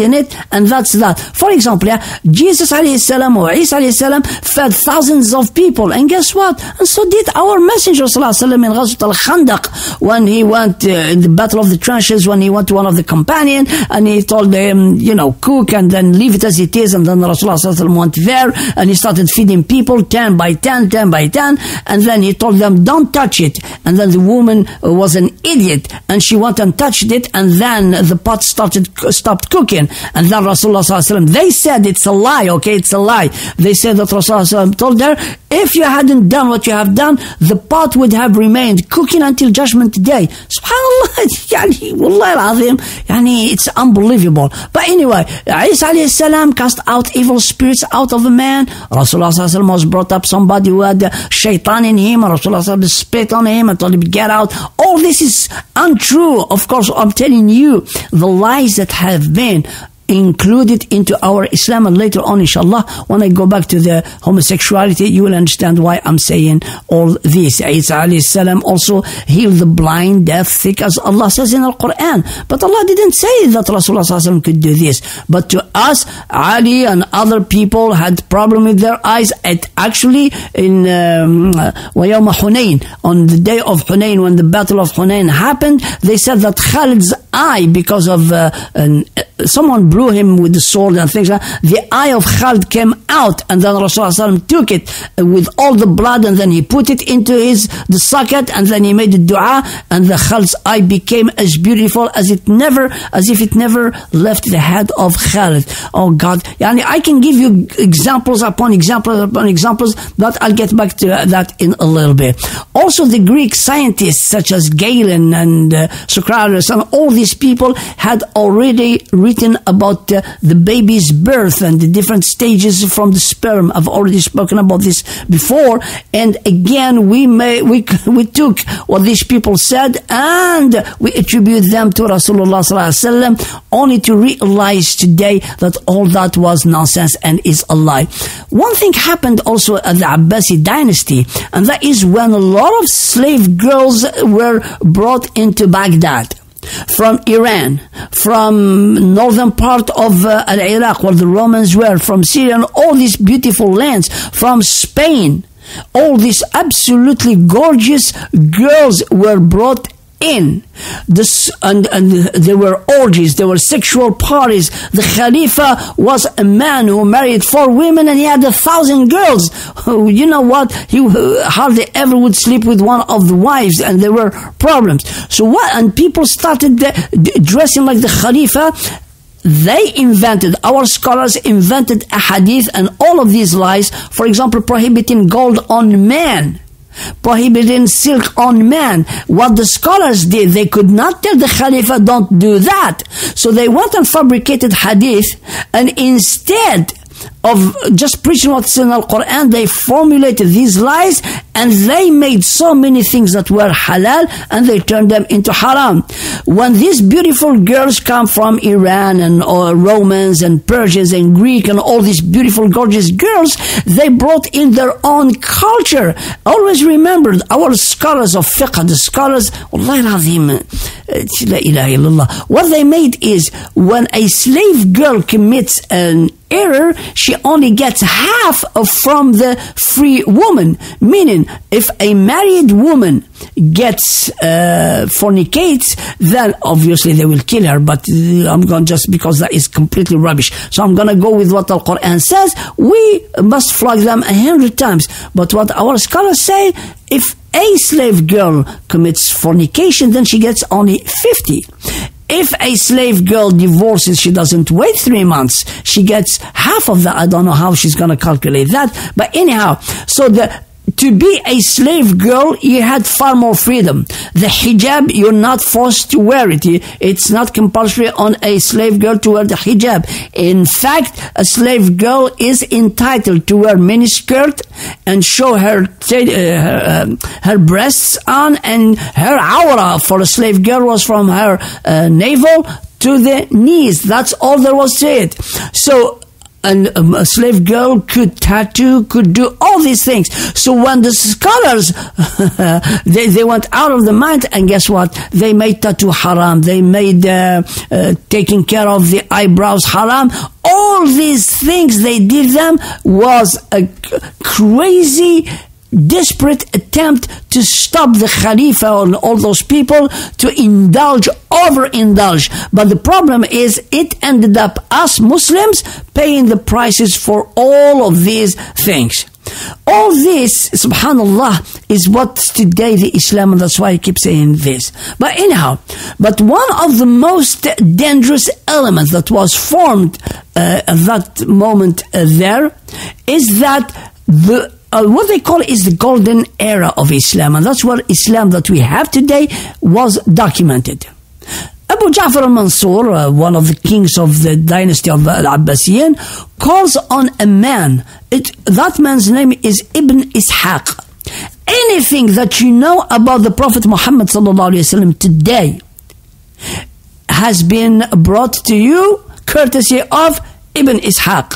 in it, and that's that. For example, yeah, Jesus alayhi salam or Isa alayhi salam fed thousands of people, and guess what? And so did our Messenger sallallahu alaihi wasallam in Ghazwat al-Khandaq, when he went uh, in the Battle of the Trenches, when he went to one of the companions, and he told them, you know, cook and then leave it as it is, and then Rasulullah sallallahu alaihi wasallam went there, and he started feeding people, ten by ten, ten by ten, and then he told them, don't touch it. And then the woman was an idiot, and she went and touched it, and then the pot started stopped cooking. And then Rasulullah sallallahu alaihi wasallam, they said it's a lie, okay, it's a lie. They said that Rasulullah sallallahu alaihi wasallam told her, if you hadn't done what you have done, the pot would have remained cooking until judgment day. Subhanallah, yani, wallahi al-azim, yani, it's unbelievable. But anyway, Isa alayhi salam cast out evil spirits out of a man. Rasulullah sallallahu alaihi wasallam was brought up somebody who had shaitan in him. Rasulullah sallallahu alaihi wasallam spit on him and told him, get out. All this is untrue. Of course, I'm telling you, the lies that have been included into our Islam, and later on, inshallah, when I go back to the homosexuality, you will understand why I'm saying all this. Isa alayhi salam also healed the blind, deaf, sick, as Allah says in the Quran. But Allah didn't say that Rasulullah sallallahu alaihi wasallam could do this. But to us, Ali and other people had problem with their eyes. It actually in وَيَوْمَ Hunayn, on the day of Hunayn, when the battle of Hunayn happened, they said that Khalid's eye, because of uh, an, uh, someone blew him with the sword and things like that, the eye of Khalid came out, and then Rasulullah took it with all the blood, and then he put it into his the socket, and then he made a dua, and the Khalid's eye became as beautiful as it never, as if it never left the head of Khalid. Oh God, yani I can give you examples upon examples upon examples, but I'll get back to that in a little bit. Also, the Greek scientists such as Galen and uh, Socrates and all these people had already written about uh, the baby's birth and the different stages from the sperm. I've already spoken about this before, and again we may we we took what these people said and we attribute them to Rasulullah sallallahu alaihi wasallam, only to realize today that all that was nonsense and is a lie. One thing happened also at the Abbasi dynasty, and that is when a lot of slave girls were brought into Baghdad from Iran, from northern part of uh, Iraq where the Romans were, from Syria, and all these beautiful lands, from Spain. All these absolutely gorgeous girls were brought in. This, and, and there were orgies, there were sexual parties. The Khalifa was a man who married four women, and he had a thousand girls. You know what? He hardly ever would sleep with one of the wives, and there were problems. So what? And people started dressing like the Khalifa. They invented, our scholars invented a hadith and all of these lies. For example, prohibiting gold on men, prohibiting silk on man. What the scholars did, they could not tell the Khalifa, don't do that. So they went and fabricated hadith, and instead of just preaching what's in the Quran, they formulated these lies, and they made so many things that were halal, and they turned them into haram. When these beautiful girls come from Iran, and uh, Romans and Persians and Greek and all these beautiful gorgeous girls, they brought in their own culture. Always remember, our scholars of fiqh, the scholars, wallahi al-azim, la ilaha illallah, what they made is, when a slave girl commits an error, she only gets half of from the free woman. Meaning, if a married woman gets uh, fornicates, then obviously they will kill her. But uh, I'm going just because that is completely rubbish. So I'm going to go with what the Quran says. We must flog them a hundred times. But what our scholars say, if a slave girl commits fornication, then she gets only fifty. If a slave girl divorces, she doesn't wait three months. She gets half of that. I don't know how she's going to calculate that. But anyhow, so the to be a slave girl, you had far more freedom. The hijab, you're not forced to wear it. It's not compulsory on a slave girl to wear the hijab. In fact, a slave girl is entitled to wear miniskirt and show her uh, her, uh, her breasts on, and her awra for a slave girl was from her uh, navel to the knees. That's all there was to it. So and um, a slave girl could tattoo, could do all these things. So when the scholars, they, they went out of the mind, and guess what? They made tattoo haram. They made uh, uh, taking care of the eyebrows haram. All these things they did them was a crazy, desperate attempt to stop the Khalifa and all those people to indulge, overindulge. But the problem is it ended up us Muslims paying the prices for all of these things. All this, subhanallah, is what's today the Islam, and that's why I keep saying this. But anyhow, but one of the most dangerous elements that was formed uh, at that moment uh, there is that the Uh, what they call is the golden era of Islam, and that's what Islam that we have today was documented. Abu Ja'far al-Mansur, uh, one of the kings of the dynasty of al-Abbasiyin, calls on a man. It, that man's name is Ibn Ishaq. Anything that you know about the Prophet Muhammad sallallahu alaihi wasallam today has been brought to you courtesy of Ibn Ishaq.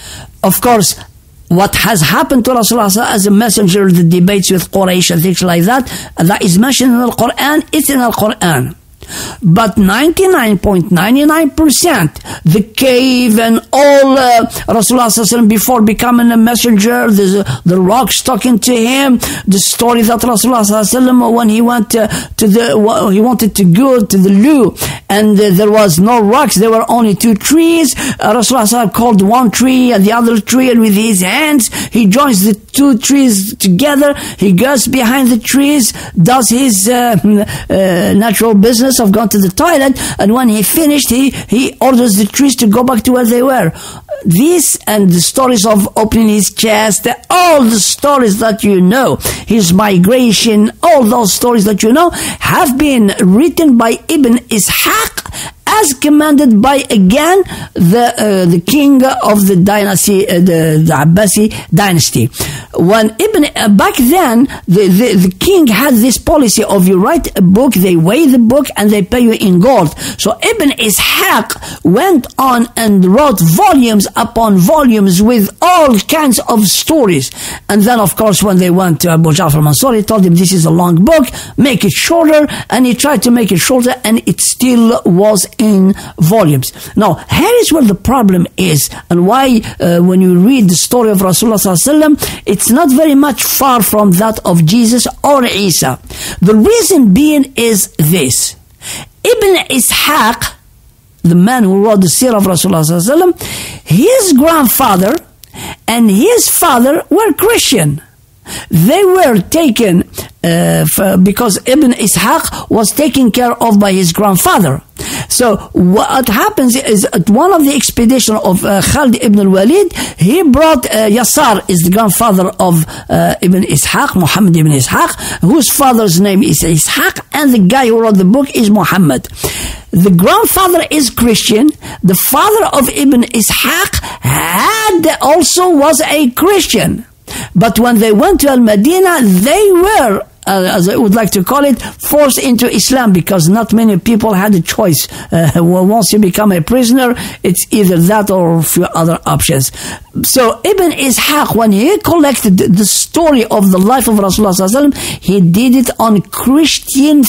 Of course, what has happened to Rasulullah as a messenger, the debates with Quraysh and things like that, that is mentioned in the Quran, it's in the Quran. But ninety-nine point nine nine percent, the cave and all uh, Rasulullah before becoming a messenger, the, the rocks talking to him, the story that Rasulullah when he went uh, to the, he wanted to go to the loo, and uh, there was no rocks, there were only two trees. Uh, Rasulullah called one tree and the other tree, and with his hands he joins the two trees together. He goes behind the trees, does his uh, uh, natural business of gone to the toilet, and when he finished, he, he orders the trees to go back to where they were. This and the stories of opening his chest, all the stories that you know, his migration, all those stories that you know, have been written by Ibn Ishaq as commanded by, again, the uh, the king of the dynasty, uh, the, the Abbasi dynasty. When Ibn, uh, back then, the, the, the king had this policy of you write a book, they weigh the book, and they pay you in gold. So Ibn Ishaq went on and wrote volumes upon volumes with all kinds of stories. And then, of course, when they went to Abu Ja'far Mansur, he told him, this is a long book, make it shorter, and he tried to make it shorter, and it still was in volumes. Now, here is where the problem is, and why uh, when you read the story of Rasulullah sallallahu alaihi wasallam, it's not very much far from that of Jesus or Isa. The reason being is this. Ibn Ishaq, the man who wrote the seerah of Rasulullah sallallahu alaihi wasallam, his grandfather and his father were Christian. They were taken uh, for, because Ibn Ishaq was taken care of by his grandfather. So what happens is at one of the expedition of uh, Khalid ibn al-Walid, he brought uh, Yasar, is the grandfather of uh, Ibn Ishaq, Muhammad ibn Ishaq, whose father's name is Ishaq, and the guy who wrote the book is Muhammad. The grandfather is Christian. The father of Ibn Ishaq had also was a Christian. But when they went to Al-Madinah, they were, uh, as I would like to call it, forced into Islam, because not many people had a choice. Uh, once you become a prisoner, it's either that or a few other options. So Ibn Ishaq, when he collected the story of the life of Rasulullah sallallahu alaihi wasallam, he did it on Christian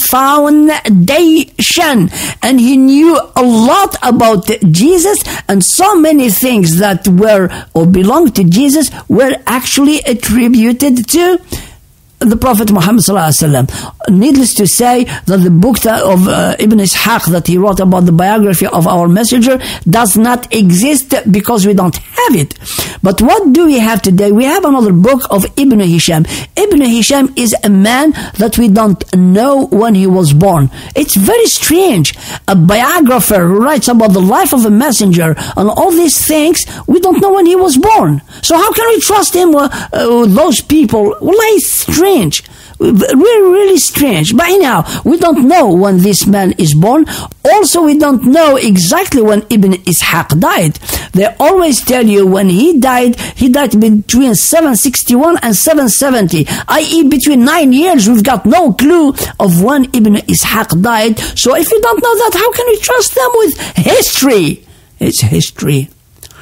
foundation, and he knew a lot about Jesus, and so many things that were or belonged to Jesus were actually attributed to the Prophet Muhammad sallallahu alaihi wasallam. Needless to say that the book of uh, Ibn Ishaq that he wrote about the biography of our messenger does not exist because we don't have it. But what do we have today? We have another book of Ibn Hisham. Ibn Hisham is a man that we don't know when he was born. It's very strange. A biographer who writes about the life of a messenger and all these things, we don't know when he was born. So how can we trust him? Uh, uh, those people, well, it's strange. Really, really strange. But anyhow, we don't know when this man is born. Also, we don't know exactly when Ibn Ishaq died. They always tell you when he died, he died between seven sixty-one and seven seventy, that is between nine years. We've got no clue of when Ibn Ishaq died. So if you don't know that, how can we trust them with history? It's history.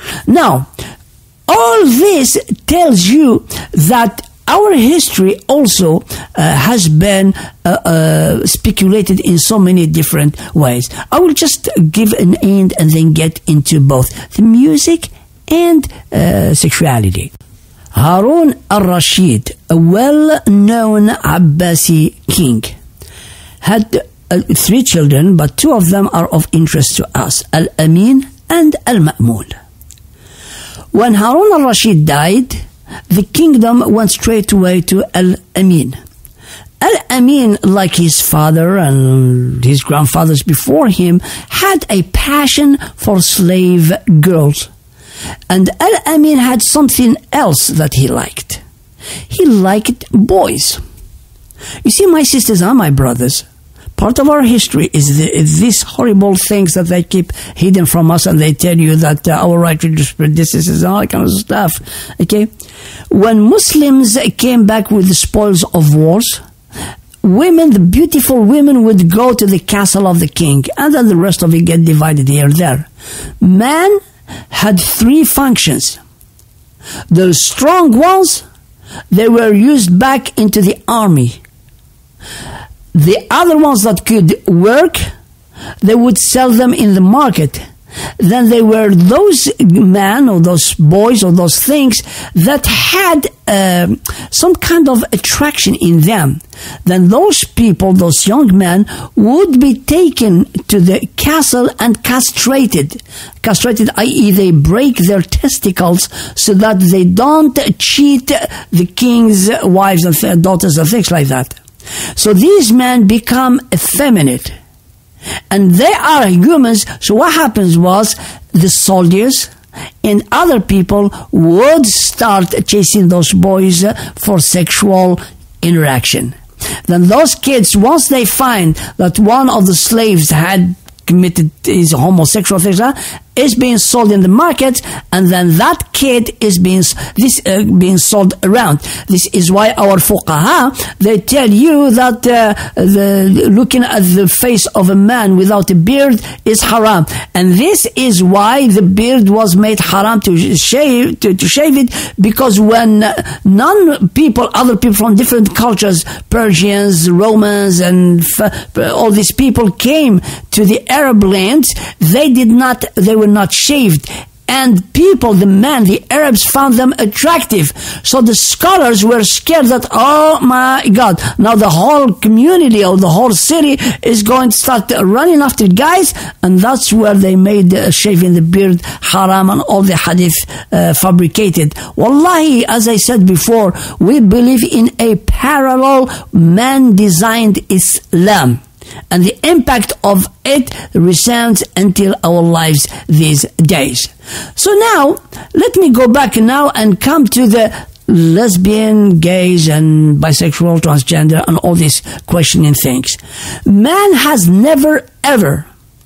Now, all this tells you that our history also uh, has been uh, uh, speculated in so many different ways. I will just give an end and then get into both the music and uh, sexuality. Harun al-Rashid, a well-known Abbasi king, had uh, three children, but two of them are of interest to us, Al-Amin and Al-Ma'mun. When Harun al-Rashid died, the kingdom went straight away to Al-Amin. Al-Amin, like his father and his grandfathers before him, had a passion for slave girls. And Al-Amin had something else that he liked. He liked boys. You see, my sisters and my brothers, part of our history is the, these horrible things that they keep hidden from us, and they tell you that uh, our right to spread this is all that kind of stuff. Okay? When Muslims came back with the spoils of wars, women, the beautiful women, would go to the castle of the king, and then the rest of it get divided here and there. Man had three functions. The strong ones, they were used back into the army. The other ones that could work, they would sell them in the market. Then there were those men or those boys or those things that had uh, some kind of attraction in them. Then those people, those young men, would be taken to the castle and castrated. Castrated, that is they break their testicles so that they don't cheat the king's wives and daughters and things like that. So these men become effeminate. And they are humans, so what happens was the soldiers and other people would start chasing those boys for sexual interaction. Then those kids, once they find that one of the slaves had committed his homosexual things, is being sold in the market, and then that kid is being this uh, being sold around. This is why our fuqaha, they tell you that uh, the looking at the face of a man without a beard is haram, and this is why the beard was made haram to shave to, to shave it, because when uh, non people, other people from different cultures, Persians, Romans, and f- all these people came to the Arab lands, they did not they were not shaved, and people, the men, the Arabs, found them attractive. So the scholars were scared that, oh my God, now the whole community or the whole city is going to start running after guys, and that's where they made uh, shaving the beard haram and all the hadith uh, fabricated. Wallahi, as I said before, we believe in a parallel man-designed Islam, and the impact of it resounds until our lives these days. So now, let me go back now and come to the lesbian, gays, and bisexual, transgender, and all these questioning things. Man has never, ever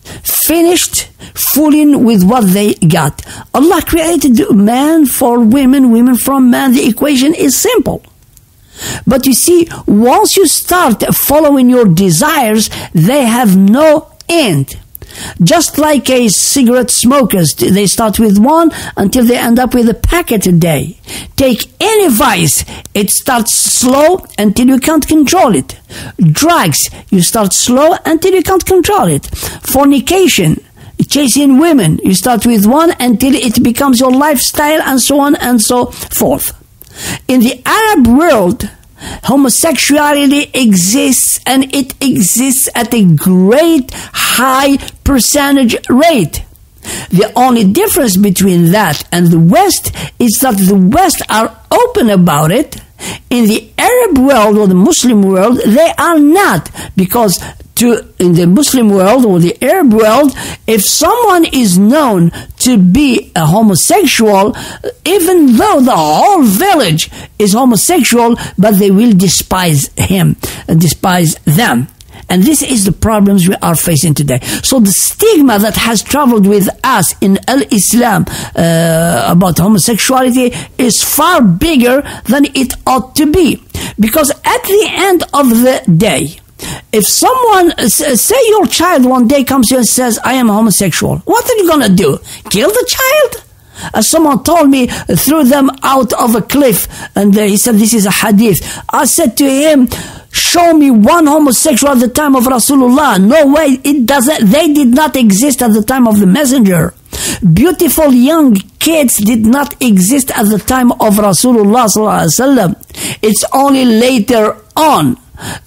finished fooling with what they got. Allah created man for women, women from man. The equation is simple. But you see, once you start following your desires, they have no end. Just like a cigarette smokers, they start with one until they end up with a packet a day. Take any vice, it starts slow until you can't control it. Drugs, you start slow until you can't control it. Fornication, chasing women, you start with one until it becomes your lifestyle, and so on and so forth. In the Arab world, homosexuality exists, and it exists at a great high percentage rate. The only difference between that and the West is that the West are open about it. In the Arab world or the Muslim world, they are not, because to in the Muslim world or the Arab world, if someone is known to be a homosexual, even though the whole village is homosexual, but they will despise him, despise them. And this is the problems we are facing today. So the stigma that has traveled with us in Al-Islam uh, about homosexuality is far bigger than it ought to be. Because at the end of the day, if someone, say your child one day comes here and says, I am homosexual, what are you going to do? Kill the child? As someone told me, threw them out of a cliff. And uh, he said, this is a hadith. I said to him, show me one homosexual at the time of Rasulullah. No way. It doesn't. They did not exist at the time of the messenger. Beautiful young kids did not exist at the time of Rasulullah sallallahu alaihi wasallam. It's only later on.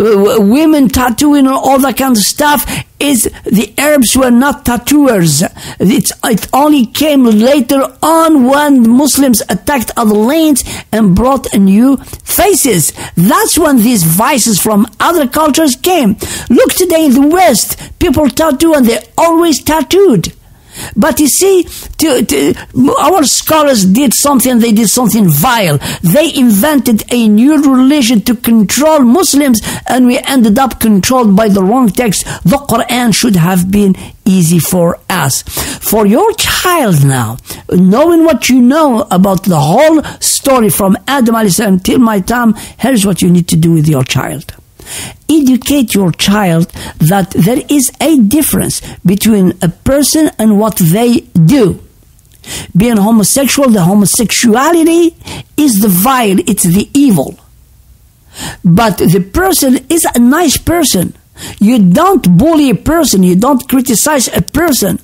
Women tattooing and all that kind of stuff, is the Arabs were not tattooers. It's, it only came later on when Muslims attacked other lands and brought new faces. That's when these vices from other cultures came. Look today in the West, people tattoo and they're always tattooed. But you see, to, to, our scholars did something, they did something vile. They invented a new religion to control Muslims, and we ended up controlled by the wrong text. The Quran should have been easy for us. For your child now, knowing what you know about the whole story from Adam alayhi salam till my time, here's what you need to do with your child. Educate your child that there is a difference between a person and what they do. Being homosexual, the homosexuality is the vile, it's the evil. But the person is a nice person. You don't bully a person, you don't criticize a person.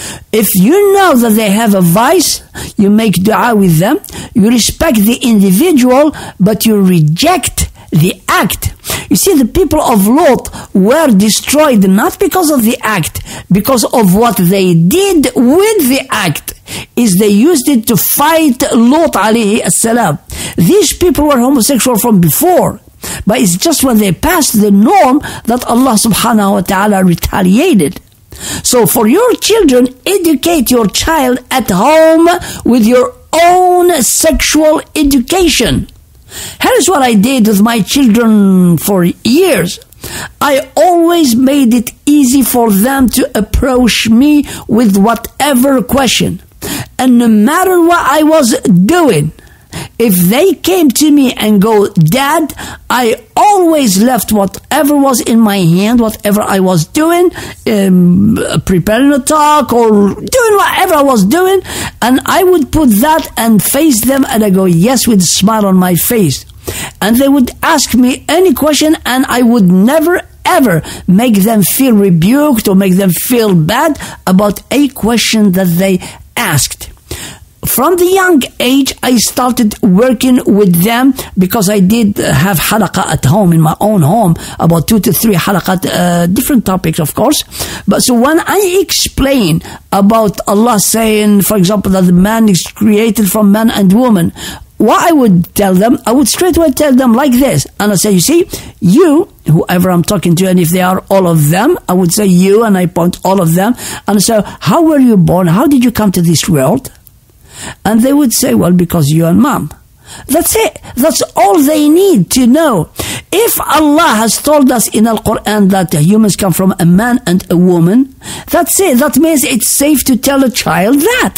If you know that they have a vice, you make dua with them, you respect the individual, but you reject the act. You see, the people of Lot were destroyed not because of the act, because of what they did with the act, is they used it to fight Lot alayhi salam. These people were homosexual from before, but it's just when they passed the norm that Allah subhanahu wa ta'ala retaliated. So for your children, educate your child at home with your own sexual education. Here's what I did with my children for years. I always made it easy for them to approach me with whatever question. And no matter what I was doing, if they came to me and go, Dad, I always left whatever was in my hand, whatever I was doing, um, preparing a talk or doing whatever I was doing, and I would put that and face them, and I go, yes, with a smile on my face. And they would ask me any question, and I would never ever make them feel rebuked or make them feel bad about a question that they asked. From the young age, I started working with them because I did have halaqah at home, in my own home, about two to three halaqat, uh, different topics, of course. But so when I explain about Allah saying, for example, that the man is created from man and woman, what I would tell them, I would straight away tell them like this. And I say, you see, you, whoever I'm talking to, and if they are all of them, I would say you, and I point all of them. And so, how were you born? How did you come to this world? And they would say, well, because you and mom. That's it. That's all they need to know. If Allah has told us in Al-Quran that humans come from a man and a woman, that's it. That means it's safe to tell a child that.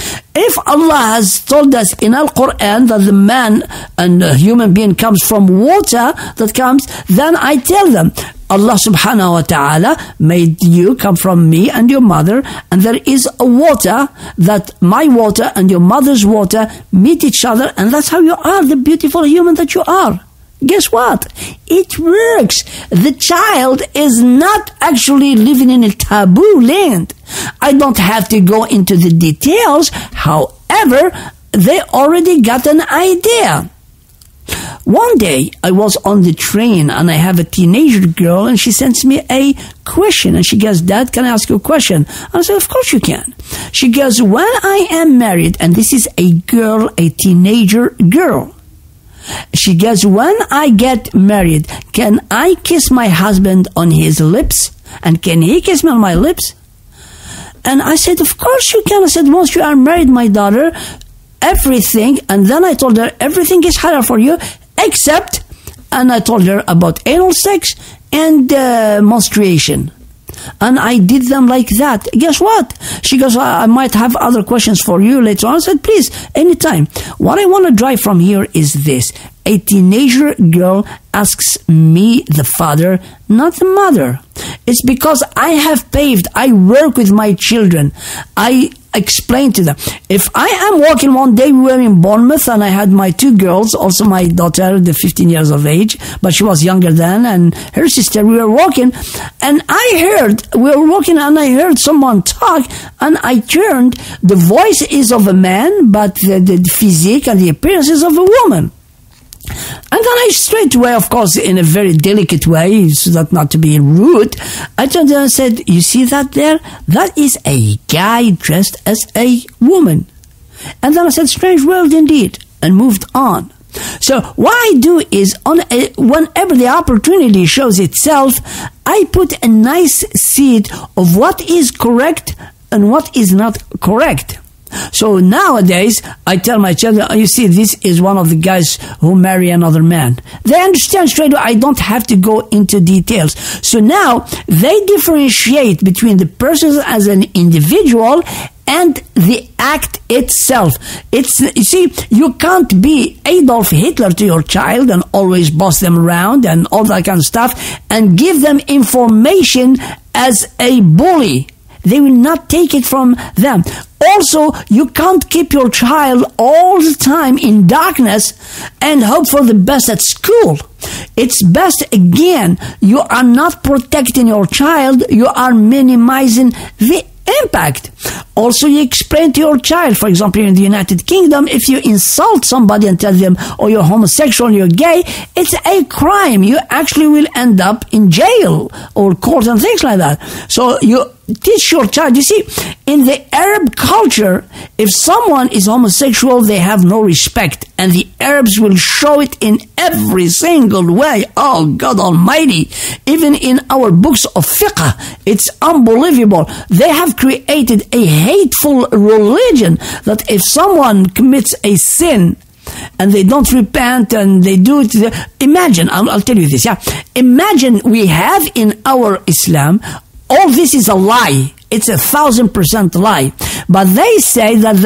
If Allah has told us in Al-Quran that the man and a human being comes from water that comes, then I tell them, Allah subhanahu wa ta'ala made you come from me and your mother, and there is a water that my water and your mother's water meet each other, and that's how you are, the beautiful human that you are. Guess what? It works. The child is not actually living in a taboo land. I don't have to go into the details. However, they already got an idea. One day, I was on the train and I have a teenager girl, and she sends me a question, and she goes, Dad, can I ask you a question? I said, of course you can. She goes, when I am married, and this is a girl, a teenager girl, she goes, when I get married, can I kiss my husband on his lips? And can he kiss me on my lips? And I said, of course you can. I said, once you are married, my daughter, everything, and then I told her, everything is halal for you, except, and I told her about anal sex and uh, menstruation. And I did them like that. Guess what? She goes, I might have other questions for you later on. I said, please, anytime. What I want to drive from here is this. A teenager girl asks me, the father, not the mother. It's because I have paved, I work with my children. I explain to them. If I am walking one day, we were in Bournemouth, and I had my two girls, also my daughter, the fifteen years of age, but she was younger then, and her sister, we were walking, and I heard, we were walking, and I heard someone talk, and I turned, the voice is of a man, but the, the physique and the appearance is of a woman. And then I straight away, of course, in a very delicate way, so that not to be rude, I turned and said, you see that there? That is a guy dressed as a woman. And then I said, strange world indeed, and moved on. So what I do is, on a, whenever the opportunity shows itself, I put a nice seed of what is correct and what is not correct. So nowadays, I tell my children, oh, you see, this is one of the guys who marry another man. They understand straight away. I don't have to go into details. So now, they differentiate between the person as an individual and the act itself. It's, you see, you can't be Adolf Hitler to your child and always boss them around and all that kind of stuff and give them information as a bully. They will not take it from them. Also, you can't keep your child all the time in darkness and hope for the best at school. It's best, again, you are not protecting your child, you are minimizing the impact. Also, you explain to your child, for example, in the United Kingdom, if you insult somebody and tell them, oh, you're homosexual, you're gay, it's a crime. You actually will end up in jail or court and things like that. So you teach your child. You see, in the Arab culture, if someone is homosexual, they have no respect. And the Arabs will show it in every single way. Oh, God Almighty. Even in our books of fiqh, it's unbelievable. They have created a hateful religion that if someone commits a sin and they don't repent and they do it, imagine, I'll, I'll tell you this, yeah. Imagine we have in our Islam, all this is a lie. It's a thousand percent lie. But they say that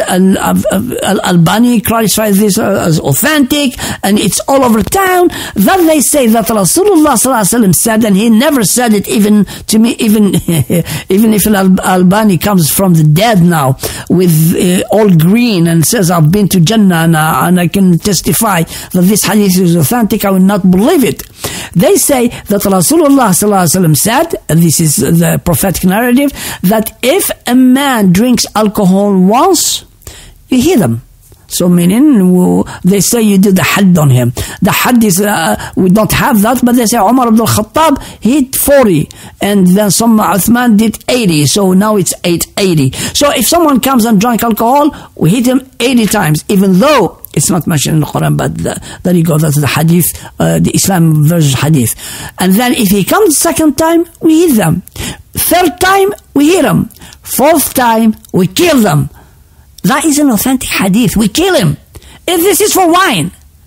uh, uh, Albani clarifies this uh, as authentic and it's all over town. Then they say that Rasulullah sallallahu alaihi wasallam said, and he never said it even to me, even even if Al- Albani comes from the dead now with uh, all green and says, I've been to Jannah and, uh, and I can testify that this hadith is authentic, I will not believe it. They say that Rasulullah sallallahu alaihi wasallam said, and this is the prophetic narrative, that if a man drinks alcohol once, you hit him. So meaning, they say you do the had on him. The had is, uh, we don't have that, but they say Umar ibn al-Khattab hit forty, and then some Uthman did eighty, so now it's eight eighty. So if someone comes and drank alcohol, we hit him eighty times, even though it's not mentioned in the Quran, but the, there you go, that's the hadith, uh, the Islam versus hadith. And then if he comes second time, we hit them. Third time, we hit them. Fourth time, we kill them. That is an authentic hadith. We kill him. If this is for wine.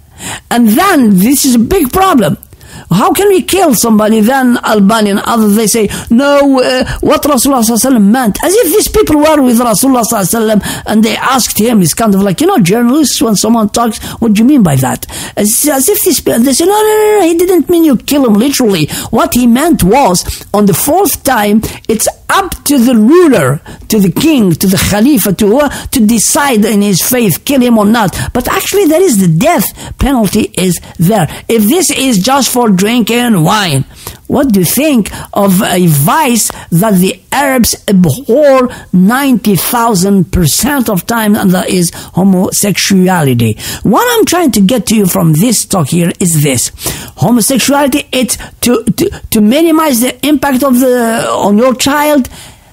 And then, this is a big problem. How can we kill somebody? Then Albani and others, they say, no, uh, what Rasulullah sallallahu alaihi wasallam meant. As if these people were with Rasulullah sallallahu alaihi wasallam and they asked him, it's kind of like, you know, journalists, when someone talks, what do you mean by that? As, as if these people, they say, no, no, no, no, he didn't mean you kill him literally. What he meant was, on the fourth time, it's up to the ruler, to the king, to the khalifa, to uh, to decide in his faith, kill him or not. But actually, there is the death penalty is there. If this is just for drinking wine, what do you think of a vice that the Arabs abhor ninety thousand percent of time, and that is homosexuality? What I'm trying to get to you from this talk here is this. Homosexuality, it's to, to, to minimize the impact of the on your child.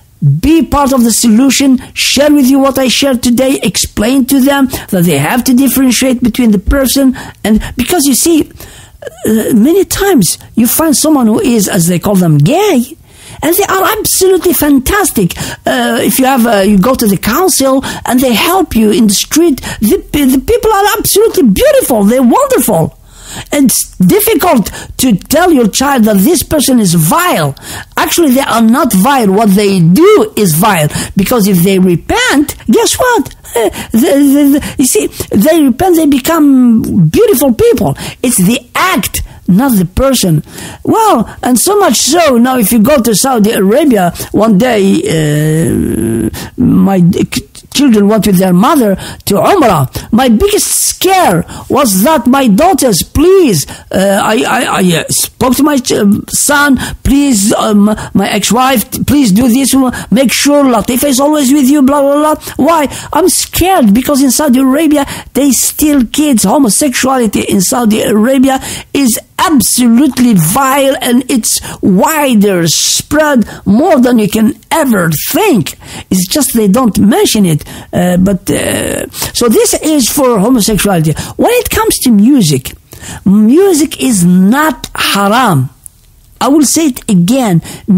Be part of the solution. Share with you what I shared today. Explain to them that they have to differentiate between the person and, because you see, uh, many times you find someone who is, as they call them, gay, and they are absolutely fantastic. Uh, if you have, uh, you go to the council and they help you in the street, the, the people are absolutely beautiful. They're wonderful. It's difficult to tell your child that this person is vile. Actually, they are not vile. What they do is vile. Because if they repent, guess what? Uh, the, the, the, you see, they repent, they become beautiful people. It's the act, not the person. Well, and so much so, now if you go to Saudi Arabia, one day, uh, my children went with their mother to Umrah. My biggest scare was that my daughters, please, uh, I, I, I uh, spoke to my ch- son, please, um, my ex-wife, please do this, make sure Latifa is always with you, blah, blah, blah. Why? I'm scared because in Saudi Arabia, they steal kids. Homosexuality in Saudi Arabia is absolutely vile, and it's wider spread more than you can ever think. It's just they don't mention it. Uh, but uh, so this is for homosexuality. When it comes to music, music is not haram. I will say it again.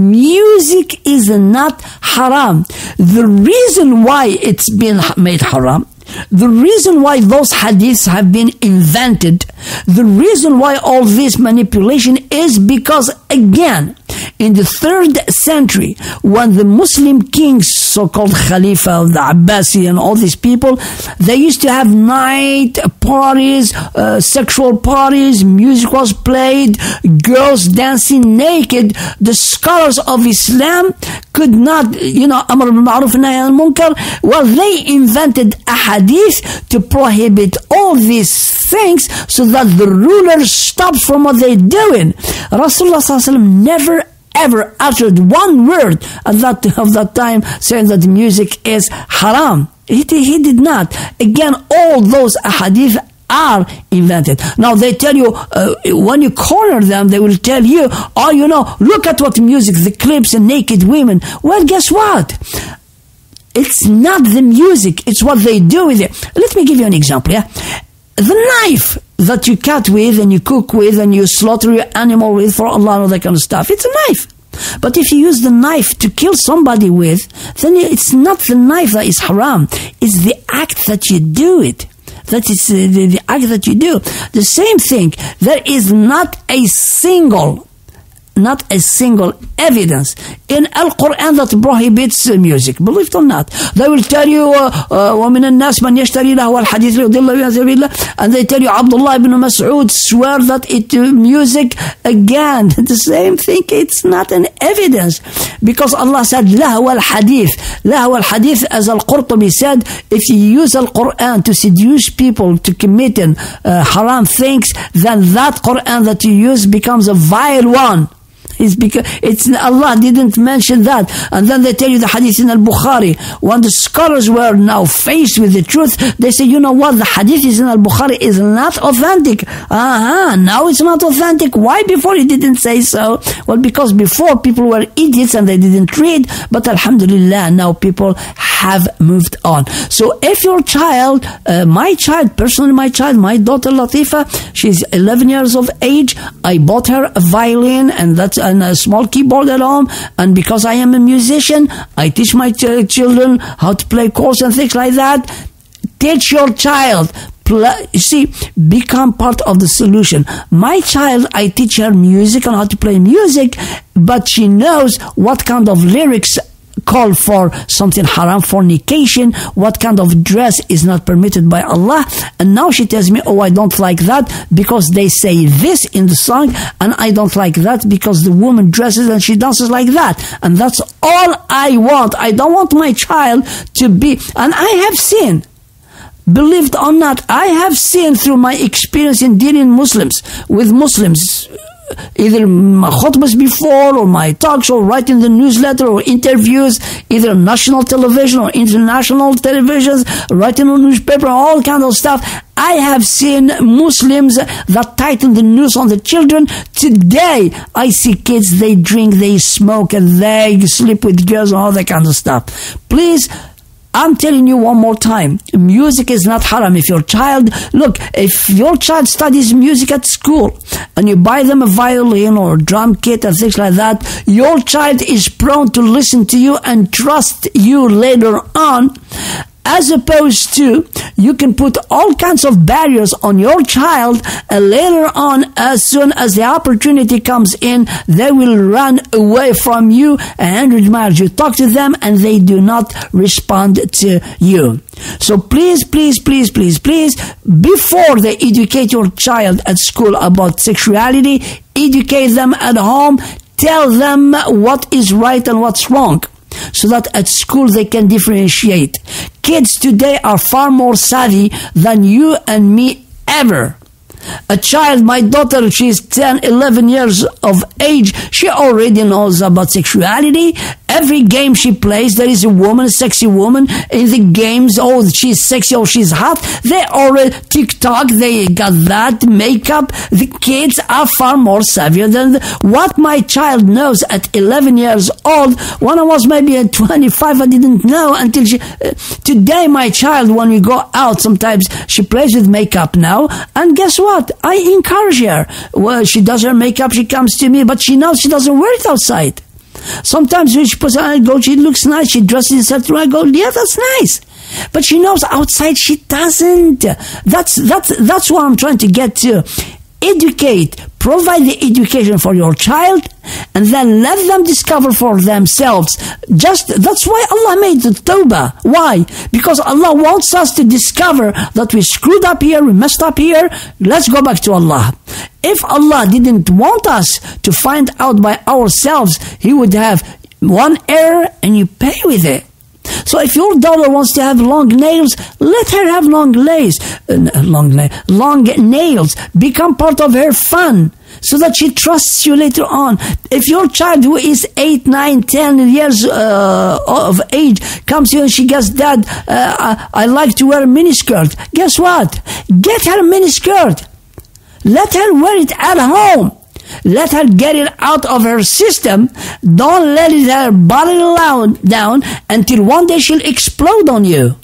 Music is not haram. The reason why it's been made haram, the reason why those hadiths have been invented, the reason why all this manipulation is because, again, in the third century, when the Muslim kings, so-called Khalifa of the Abbasi and all these people, they used to have night parties, uh, sexual parties, music was played, girls dancing naked. The scholars of Islam could not, you know, Amr bil Ma'ruf and Nahy al Munkar. Well, they invented a hadith to prohibit all these things so that the ruler stops from what they're doing. Rasulullah sallallahu alaihi wasallam never ever uttered one word at that of that time saying that music is haram. He, he did not. Again, all those hadith are invented. Now they tell you, uh, when you corner them, they will tell you, oh, you know, look at what music, the clips and naked women. Well, guess what? It's not the music, it's what they do with it. Let me give you an example, yeah? The knife that you cut with and you cook with and you slaughter your animal with for Allah and all that kind of stuff, it's a knife. But if you use the knife to kill somebody with, then it's not the knife that is haram. It's the act that you do it. That is uh, the, the act that you do. The same thing. There is not a single Not a single evidence in Al-Quran that prohibits uh, music. Believe it or not. They will tell you, وَمِنَ النَّاسِ مَنْ يَشْتَرِي لَهُ الْحَدِيثِ لِيُضِلَّ بِعَنْ سَبِيلِ اللَّهِ, and they tell you Abdullah ibn Mas'ud swear that it uh, music again. The same thing. It's not an evidence because Allah said لَهُ الْحَدِيثِ. لَهُ الْحَدِيث, as Al-Qurtubi said, if you use Al-Quran to seduce people to committing uh, haram things, then that Quran that you use becomes a vile one. It's because it's Allah didn't mention that. And then they tell you the hadith in Al-Bukhari. When the scholars were now faced with the truth, they say, you know what, the hadith is in Al-Bukhari is not authentic. Uh-huh, now it's not authentic. Why before he didn't say so? Well, because before people were idiots and they didn't read, but alhamdulillah, now people have moved on. So if your child, uh, my child, personally my child, my daughter Latifa, she's eleven years of age, I bought her a violin and that's and a small keyboard at home, and because I am a musician, I teach my ch- children how to play chords and things like that. Teach your child. Play, you see, become part of the solution. My child, I teach her music and how to play music, but she knows what kind of lyrics call for something haram, fornication, what kind of dress is not permitted by Allah. And now she tells me, oh, I don't like that because they say this in the song, and I don't like that because the woman dresses and she dances like that. And that's all I want. I don't want my child to be, and I have seen, believe it or not, I have seen through my experience in dealing Muslims, with Muslims, either my khutbahs before or my talks or writing the newsletter or interviews, either national television or international televisions, writing on newspaper, all kind of stuff. I have seen Muslims that tighten the noose on the children. Today, I see kids, they drink, they smoke, and they sleep with girls and all that kind of stuff. Please, I'm telling you one more time, music is not haram. If your child, look, if your child studies music at school and you buy them a violin or a drum kit and things like that, your child is prone to listen to you and trust you later on. As opposed to, you can put all kinds of barriers on your child, and later on, as soon as the opportunity comes in, they will run away from you a hundred miles. You talk to them and they do not respond to you. So please, please, please, please, please, before they educate your child at school about sexuality, educate them at home, tell them what is right and what's wrong. so that at school they can differentiate. Kids today are far more savvy than you and me ever. A child, my daughter, she's ten, eleven years of age. She already knows about sexuality. Every game she plays, there is a woman, a sexy woman in the games. Oh, she's sexy, oh, she's hot. They already, TikTok, they got that, makeup. The kids are far more savvy than the, what my child knows at eleven years old. When I was maybe at twenty-five, I didn't know until she, uh, today my child, when we go out, sometimes she plays with makeup now. And guess what? I encourage her. Well, she does her makeup, she comes to me, but she knows she doesn't wear it outside. Sometimes when she puts on, I go, she looks nice, she dresses in such a way, I go, yeah, that's nice. But she knows outside she doesn't. That's, that's, that's what I'm trying to get to. Educate, provide the education for your child, and then let them discover for themselves. Just, that's why Allah made the Tawbah. Why? Because Allah wants us to discover that we screwed up here, we messed up here, let's go back to Allah. If Allah didn't want us to find out by ourselves, He would have one error and you pay with it. So if your daughter wants to have long nails, let her have long nails. Uh, long, long nails. Become part of her fun so that she trusts you later on. If your child who is eight, nine, ten years uh, of age comes to you and she goes, Dad, uh, I, I like to wear a miniskirt. Guess what? Get her a miniskirt. Let her wear it at home. Let her get it out of her system. Don't let it her body down until one day she'll explode on you.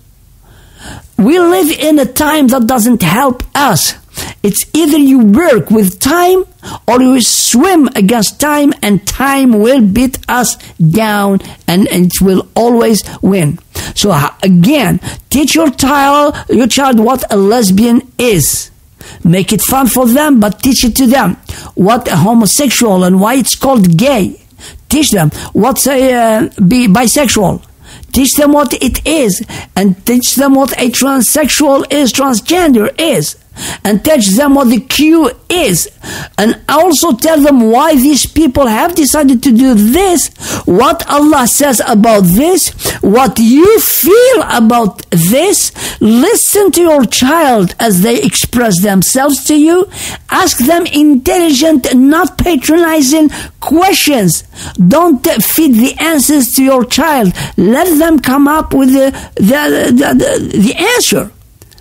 We live in a time that doesn't help us. It's either you work with time or you swim against time, and time will beat us down and, and it will always win. So again, teach your child, your child what a lesbian is. Make it fun for them, but teach it to them. What a homosexual and why it's called gay. Teach them what's a uh, be bisexual. Teach them what it is, and teach them what a transsexual is, transgender is. And teach them what the Q is. And also tell them why these people have decided to do this, what Allah says about this, what you feel about this. Listen to your child as they express themselves to you. Ask them intelligent, not patronizing questions. Don't feed the answers to your child. Let them come up with the, the, the, the, the answer.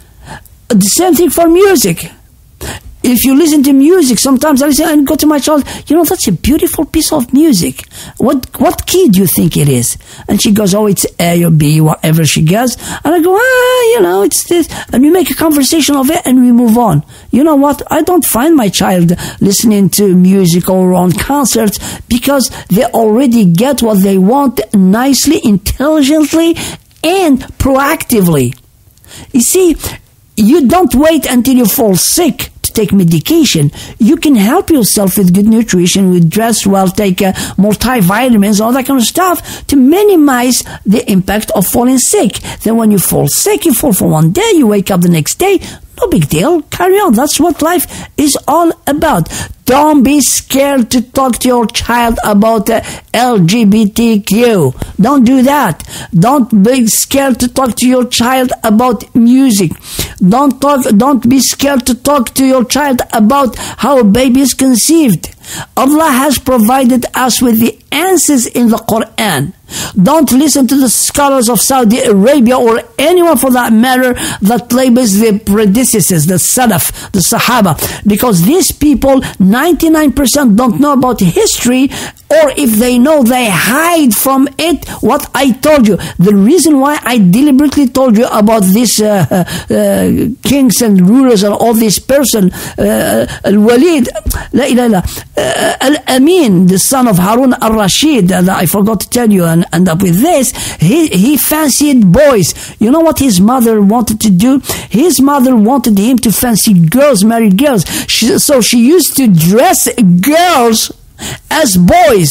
The same thing for music. If you listen to music, sometimes I listen and go to my child, you know, that's a beautiful piece of music. What what key do you think it is? And she goes, oh, it's A or B, whatever she goes. And I go, ah, you know, it's this. And we make a conversation of it and we move on. You know what? I don't find my child listening to music or on concerts because they already get what they want nicely, intelligently, and proactively. You see, you don't wait until you fall sick to take medication. You can help yourself with good nutrition, with dress well, take uh, multivitamins, all that kind of stuff to minimize the impact of falling sick. Then when you fall sick, you fall for one day, you wake up the next day, no big deal, carry on. That's what life is all about. Don't be scared to talk to your child about uh, L G B T Q. Don't do that. Don't be scared to talk to your child about music. Don't talk. Don't be scared to talk to your child about how a baby is conceived. Allah has provided us with the answers in the Quran. Don't listen to the scholars of Saudi Arabia or anyone for that matter that labels the predecessors, the Salaf, the Sahaba, because these people, ninety-nine percent don't know about history, or if they know, they hide from it what I told you. The reason why I deliberately told you about these uh, uh, kings and rulers and all this person, uh, Al-Walid, la ilaha, uh, Al-Amin, the son of Harun al-Rashid, uh, I forgot to tell you, and end up with this, he, he fancied boys. You know what his mother wanted to do? His mother wanted him to fancy girls, marry girls. She, so she used to dress girls as boys.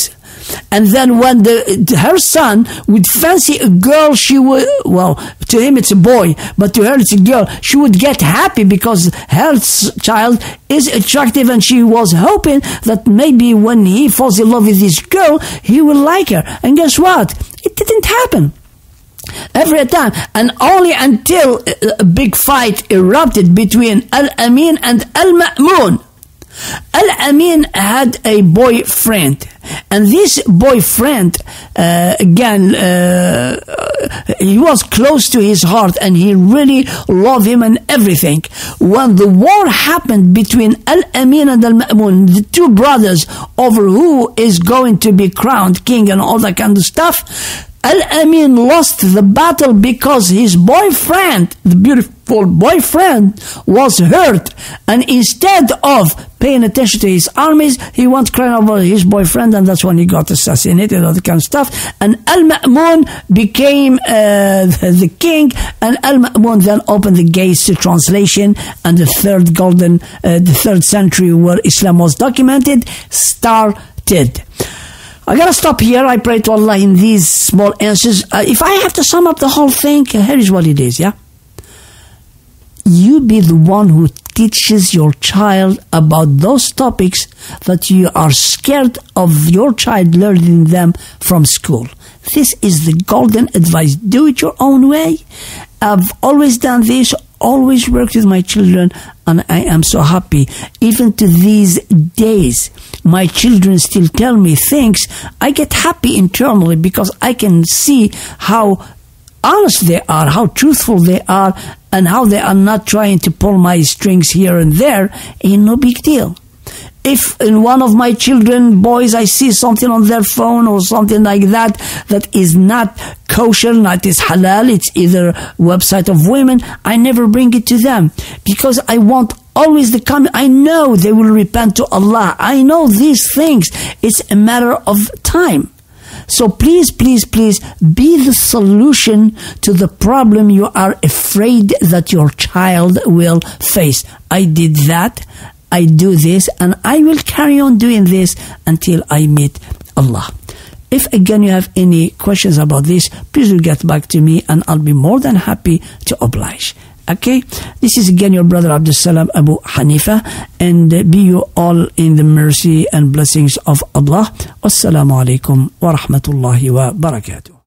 And then when the, her son would fancy a girl, she would, well, to him it's a boy, but to her it's a girl, she would get happy because her child is attractive, and she was hoping that maybe when he falls in love with this girl, he will like her. And guess what? It didn't happen. Every time, and only until a big fight erupted between Al-Amin and Al-Ma'mun. Al-Amin had a boyfriend, and this boyfriend, uh, again, uh, he was close to his heart, and he really loved him and everything. When the war happened between Al-Amin and Al-Ma'mun, the two brothers, over who is going to be crowned king and all that kind of stuff, Al-Amin lost the battle because his boyfriend, the beautiful boyfriend, was hurt. And instead of paying attention to his armies, he went crying over his boyfriend, and that's when he got assassinated and all that kind of stuff. And Al-Ma'mun became uh, the king, and Al-Ma'mun then opened the gates to translation, and the third golden, uh, the third century where Islam was documented started. I gotta stop here. I pray to Allah in these small answers. Uh, if I have to sum up the whole thing, uh, here is what it is, yeah? You be the one who teaches your child about those topics that you are scared of your child learning them from school. This is the golden advice. Do it your own way. I've always done this, always worked with my children, and I am so happy. Even to these days, my children still tell me things. I get happy internally because I can see how honest they are, how truthful they are, and how they are not trying to pull my strings here and there. Ain't no big deal. If in one of my children, boys, I see something on their phone or something like that that is not kosher, not is halal, it's either a website of women, I never bring it to them because I want always the comment. I know they will repent to Allah. I know these things. It's a matter of time. So please, please, please be the solution to the problem you are afraid that your child will face. I did that. I do this, and I will carry on doing this until I meet Allah. If again you have any questions about this, please do get back to me, and I'll be more than happy to oblige. Okay, this is again your brother Abdul Salam Abu Hanifa, and be you all in the mercy and blessings of Allah. Wassalamu alaikum wa rahmatullahi wa barakatuh.